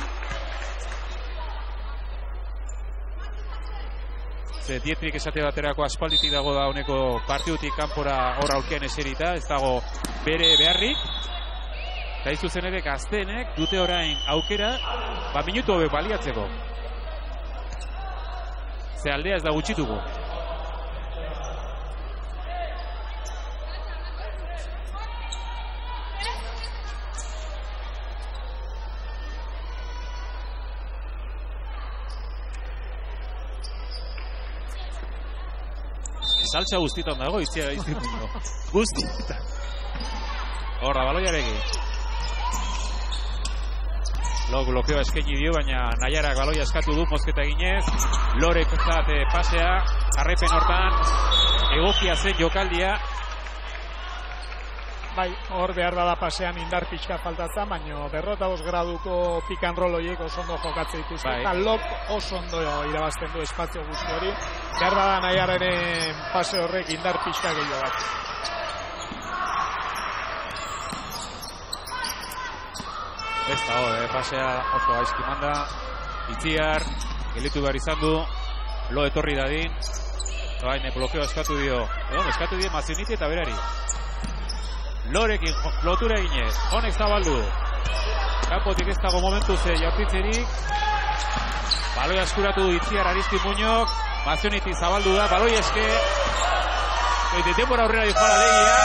Ze Dietrik esate baterako aspalditik dago da honeko partidutik kanpora hor aurkean eserita, ez dago bere beharrik. Eta izuzen ere gaztenek dute orain aukera, ba minutu hobe baliatzeko. Ze aldea ez da gutxituko. Saltza guztietan dago, iztiara iztituko. Guztietan. Horra, baloiarekin. Lo blokeoa eskaini dio, baina Nahiarak baloia eskatu du mozketa eginez. Lorek zate pasea, jarraipen hortan, egokia zen jokaldia. Bai, hor behar bada pasean indar pixka faltatzen, baina berrota bost graduko pick and roll horiek oso ondo jokatze dituzte. Bai. Eta Lok oso ondo irabazten du espazio guzti hori. Behar bada Nahiararen pase horrek indar pixka gehiago bat. Ez da, eh, pasea oso gaizki manda. Itziar, gelitu behar izan du. Lo etorri dadin. Baina blokeo eskatu dio. Edo, eskatu dio Mazioniti eta berari. Lorekin lotura eginez. Honek zabaldu. Kanpotik ez dago momentu ze jaurtitzerik. Baloi askuratu du Itziar Aristi Muñok. Mazioniti zabaldu da. Baloi eske. Eta denbora aurrera dizala legia.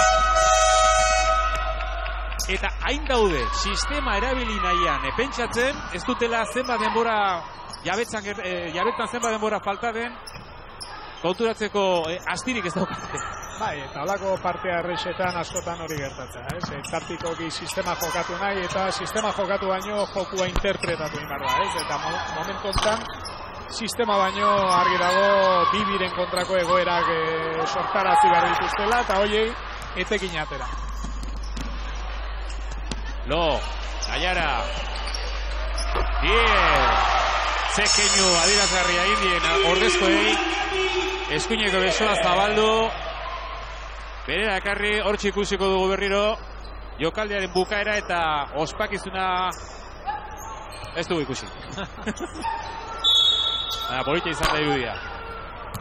Eta hain daude, sistema erabili nahian, e, pentsatzen, ez dutela zenbat denbora, jabetzan, e, jabetzan zenbat denbora falta den, konturatzeko e, astirik ez daukate. Bai, eta holako partea errexetan askotan hori gertatzen, ez? E, taktikoki sistema jokatu nahi, eta sistema jokatu baino jokua interpretatu inbar da, ez? Eta mo momentu honetan, sistema baino argi dago bibiren kontrako egoerak e, sortarazi behar dituztela, eta hoiei etekin atera. Lo, Naiara. Bien. Zekeinu adirazgarria indien ordezkoei. Eskuineko besoa zabaldu. Berera ekarri, hortxe ikusiko dugu berriro. Jokaldearen bukaera eta ospakizuna ez dugu ikusi. Polita izan da irudia.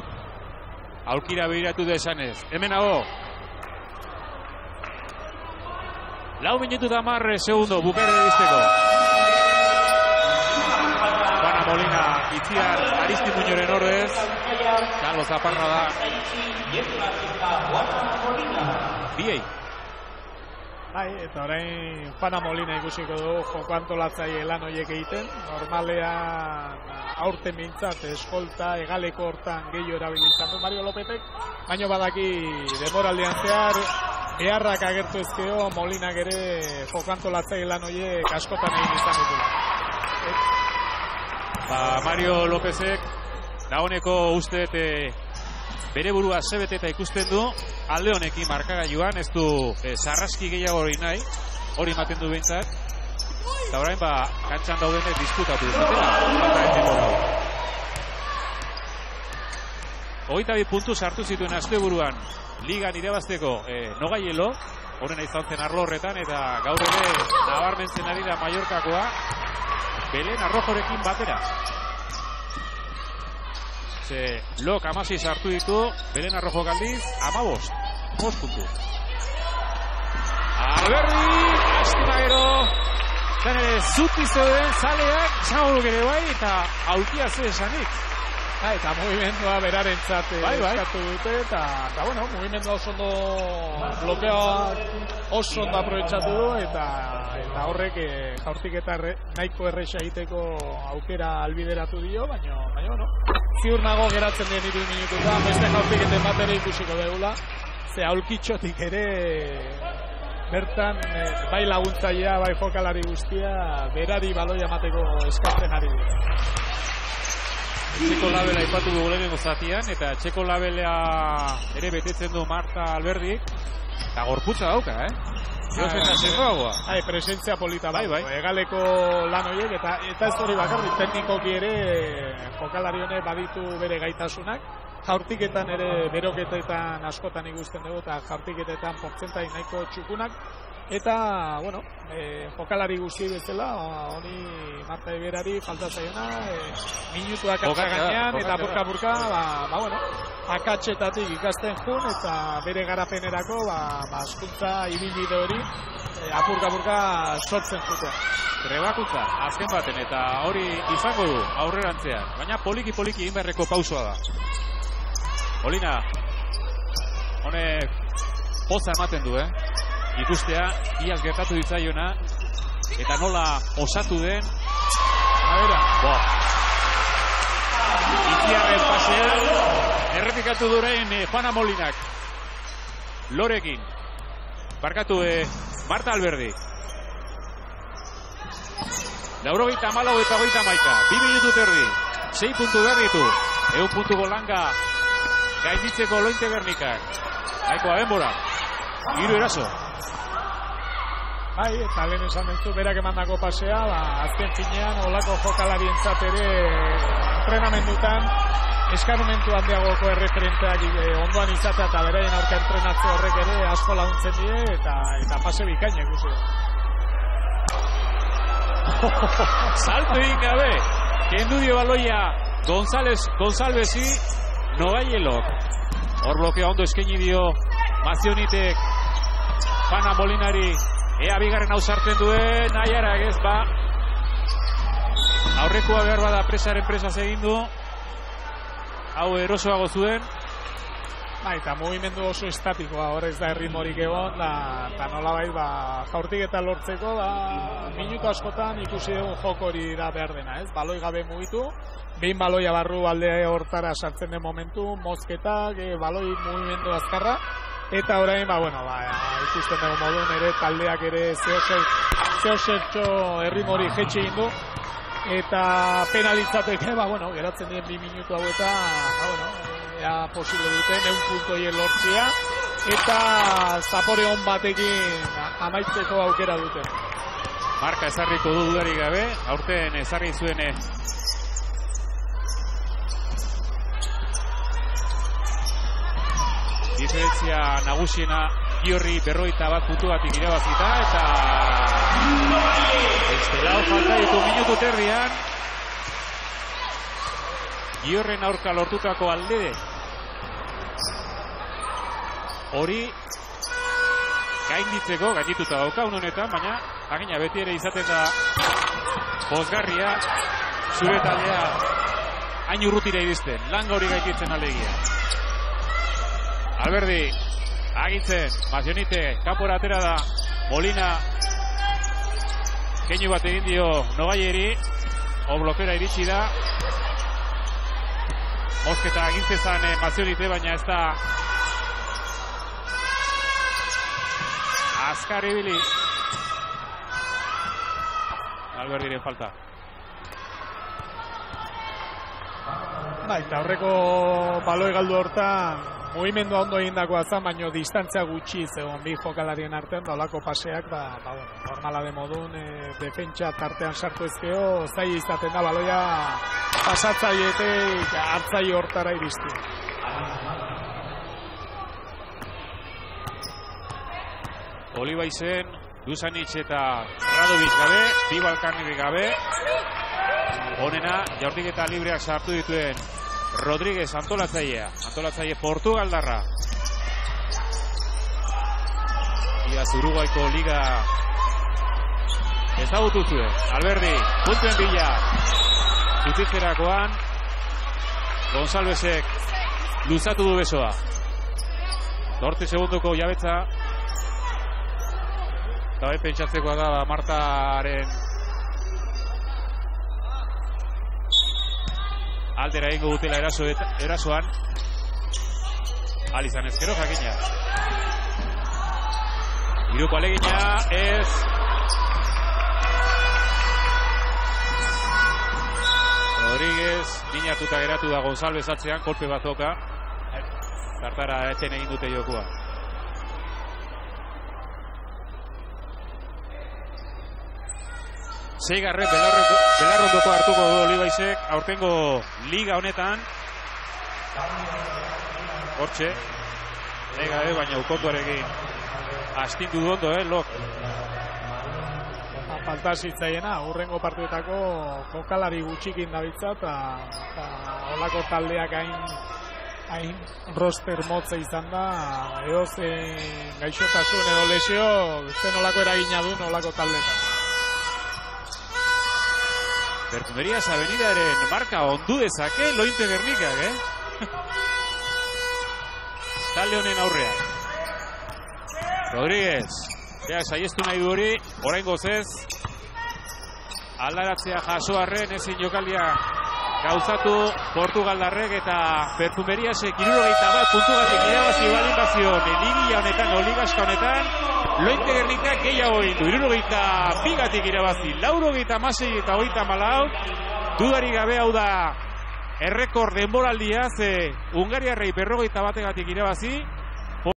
Aurkira behiratu da esanez. Hemen hago. Lau minutu da marre segundo, bukere dizteko. Juana Molina, Itziar, Aristi Muñoren ordez. Carlos Zaparra da. Biei. Bai, eta orain Juana Molina ikusiko du joko antolatzaile lan horiek egiten. Normalean aurten mintzat eskolta egaleko hortan gehiago erabilitzen du Mario Lópezek, baina badaki denboraldian zehar beharrak agertu ezkeo Molinak ere joko antolatzaile lan horiek askotan egin izan dutela. Ba, Mario Lópezek dagoeneko uste e, bere burua zebeteta ikusten du, alde honekin markagailuan, ez du e, sarraski gehiago hori nahi, hori ematen du behintzat, eta orain ba, kantxan daudenek diskutatu dutela. Hogeita bi puntu sartu zituen asteburuan ligan irabazteko e, Nogaielo, horren izan zen arlo horretan, eta gaur ere nabarmentzen ari da Mallorcakoa, Belen Arrojorekin batera. Ze Lok amasi sartu ditu, Belen Arrojo galdiz, amabost, bost puntu. Alberdi, astima gero, zen ere zuti zeuden zaleak, txauruk ere bai, eta aulkia ze esanik. Ha, eta mugimendua berarentzat bai, bai. eskatu dute, eta, eta bueno, mugimendua oso ondo blokeoa oso ondo aprobetxatu du, eta, eta horrek e, jaurtik eta erre, nahiko erresa egiteko aukera albideratu dio, baina, baina, no. Ziur nago geratzen den hiru minututa, beste jaurtik eten bat ere ikusiko degula, ze aulkitxotik ere bertan e, bai laguntzailea, bai jokalari guztia, berari baloia emateko eskatzen ari dira. Txeko labela ipatu dugu lehenengo zatian, eta txeko labela ere betetzen du Marta Alberdik, eta gorputza dauka, eh? Joz eta zendoagoa. Hai, presentzia polita bai, bai. Egaleko lan horiek, eta, eta ez hori bakarrik, teknikoki ere jokalari honek baditu bere gaitasunak, jaurtiketan ere beroketetan askotan ikusten dugu, eta jaurtiketetan portzentai nahiko txukunak, eta, bueno, e, jokalari guzti bezala, honi Marta Iberari falta zaiona, e, minutuak atzaganean, eta burka-burka, ba, ba, bueno, akatxetatik ikasten jun, eta bere garapenerako, ba, ba askuntza ibilbide hori, e, apurka-burka sortzen zuten. Trebakuntza, azken baten, eta hori izango du aurrerantzean, baina poliki-poliki egin beharreko pausua da. Molina, honek poza ematen du, eh? Ikustea, iaz gertatu ditzaiona, eta nola osatu den. A bera. Bo. Itziarren pasean, errepikatu durein eh, Juana Molinak. Lorekin. Barkatu eh, Marta Alberdi. Laurogeita malau eta hogeita maika. Bi minutu terdi. Sei puntu behar ditu. Eun puntu golanga. Gainditzeko Lointe Gernikak. Naikoa denbora. Hiru eraso. Bai, eta lehen esan dut berak emandako pasea, ba, azken finean olako jokalarientzat ere entrenamendutan eskarumentu handiagoko erreferenteak e, ondoan izatea eta beraien aurka entrenatze horrek ere asko laguntzen die eta eta pase bikaina ikusi. Salto egin gabe, kendu dio baloia González, Gonzálezi, Nogaielok. Hor blokea ondo eskaini dio Mazionitek Juana Molinari. Ea bigarren hau sartzen duen, nahiarak ez, ba. Aurrekoa behar bada presaren presaz egin du. Hau erosoago zuen. Ba, eta mugimendu oso estatikoa, hor ez da erritmorik egon, da, eta nolabait, ba, jaurtik eta lortzeko, ba, minutu askotan ikusi dugun joko hori da behar dena, ez? Baloi gabe mugitu, behin baloia barru alde hortara sartzen den momentu, mozketak, e, baloi mugimendu azkarra, eta orain, ba, bueno, ba, ikusten dugu modun ere, taldeak ere zehosertxo erritmori jetxe egin du, eta penalitzateke, ba, bueno, geratzen dien bi minutu hau eta, ba, bueno, ea posible duten, eun punto hien lortzea, eta zapore hon batekin amaitzeko aukera duten. Marka ezarriko du dudarik gabe, aurten ezarri zuen diferentzia nagusiena Giorri berroita bat puntu batik irabazita, eta Estelao falta ditu minutu terrian. Giorren aurka lortutako alde hori gainditzeko, gaindituta daukaun honetan, baina agina beti ere izaten da pozgarria zure taldea hain urrutira iristen, langa hori gaititzen alegia. Alberdi, agitzen, Mazionite, kanpora atera da, Molina, keinu bat egin dio Nogaieri, o blokera iritsi da, Mosketa agintzezan eh, Mazionite, baina ez da azkar ibili. Alberdiren falta. Bai, eta horreko baloi galdu hortan mugimendua ondo egindakoa zen, baino distantzia gutxi zegoen bi jokalarien artean, da olako paseak, ba, ba, bueno, normala de modun, e, defentsa tartean sartu ezkeo, zai izaten da baloia pasatzaietek hartzaile hortara iristi. Olibaizen, Duzanitz eta Radovic gabe, bi Balkanik gabe, honena jaurtiketa libreak sartu dituen Rodríguez antolatzailea, antolatzaile Portugaldarra. Iaz Uruguaiko liga ezagutu zuen. Alberdi, puntuen bila, zutitzerakoan, Gonzalezek luzatu du besoa. Dorte segundoko jabetza, eta bai pentsatzekoa da Martaren aldera egingo dutela eraso erasoan. Alizan ezkero jakina. Iruko alegina ez. Rodríguez minatuta geratu da González atzean, kolpe bat doka. Tartara eten egin dute jokua. Seigarren belarrondoko hartuko du Olibaizek aurtengo liga honetan. Hortxe, ega e, baina ukonduarekin astindu du ondo, eh, Lok. Falta zitzaiena, urrengo partietako jokalari gutxikin dabiltza, eta olako taldeak hain hain roster motza izan da, edo zen gaixotasun edo lesio, zen olako eragina du olako taldeetan. Perfumerias Avenidaren marka ondu dezake Lointe Gernikak, eh? Talde honen aurrean. Rodríguez, ja, saiestu nahi du hori, oraingoz ez. Aldaratzea jaso arren ezin jokaldia gauzatu Portugaldarrek eta Perfumeriasek hirurogeita bat puntugatik irabazi baldin bazion ligia honetan, oligaska honetan, Lointe Gernikak gehiago egin du, hirurogeita bigatik irabazi, laurogeita hamasei eta hogeita hamalau, dudari gabe hau da errekor denboraldia, ze Hungariarrei berrogeita bategatik irabazi,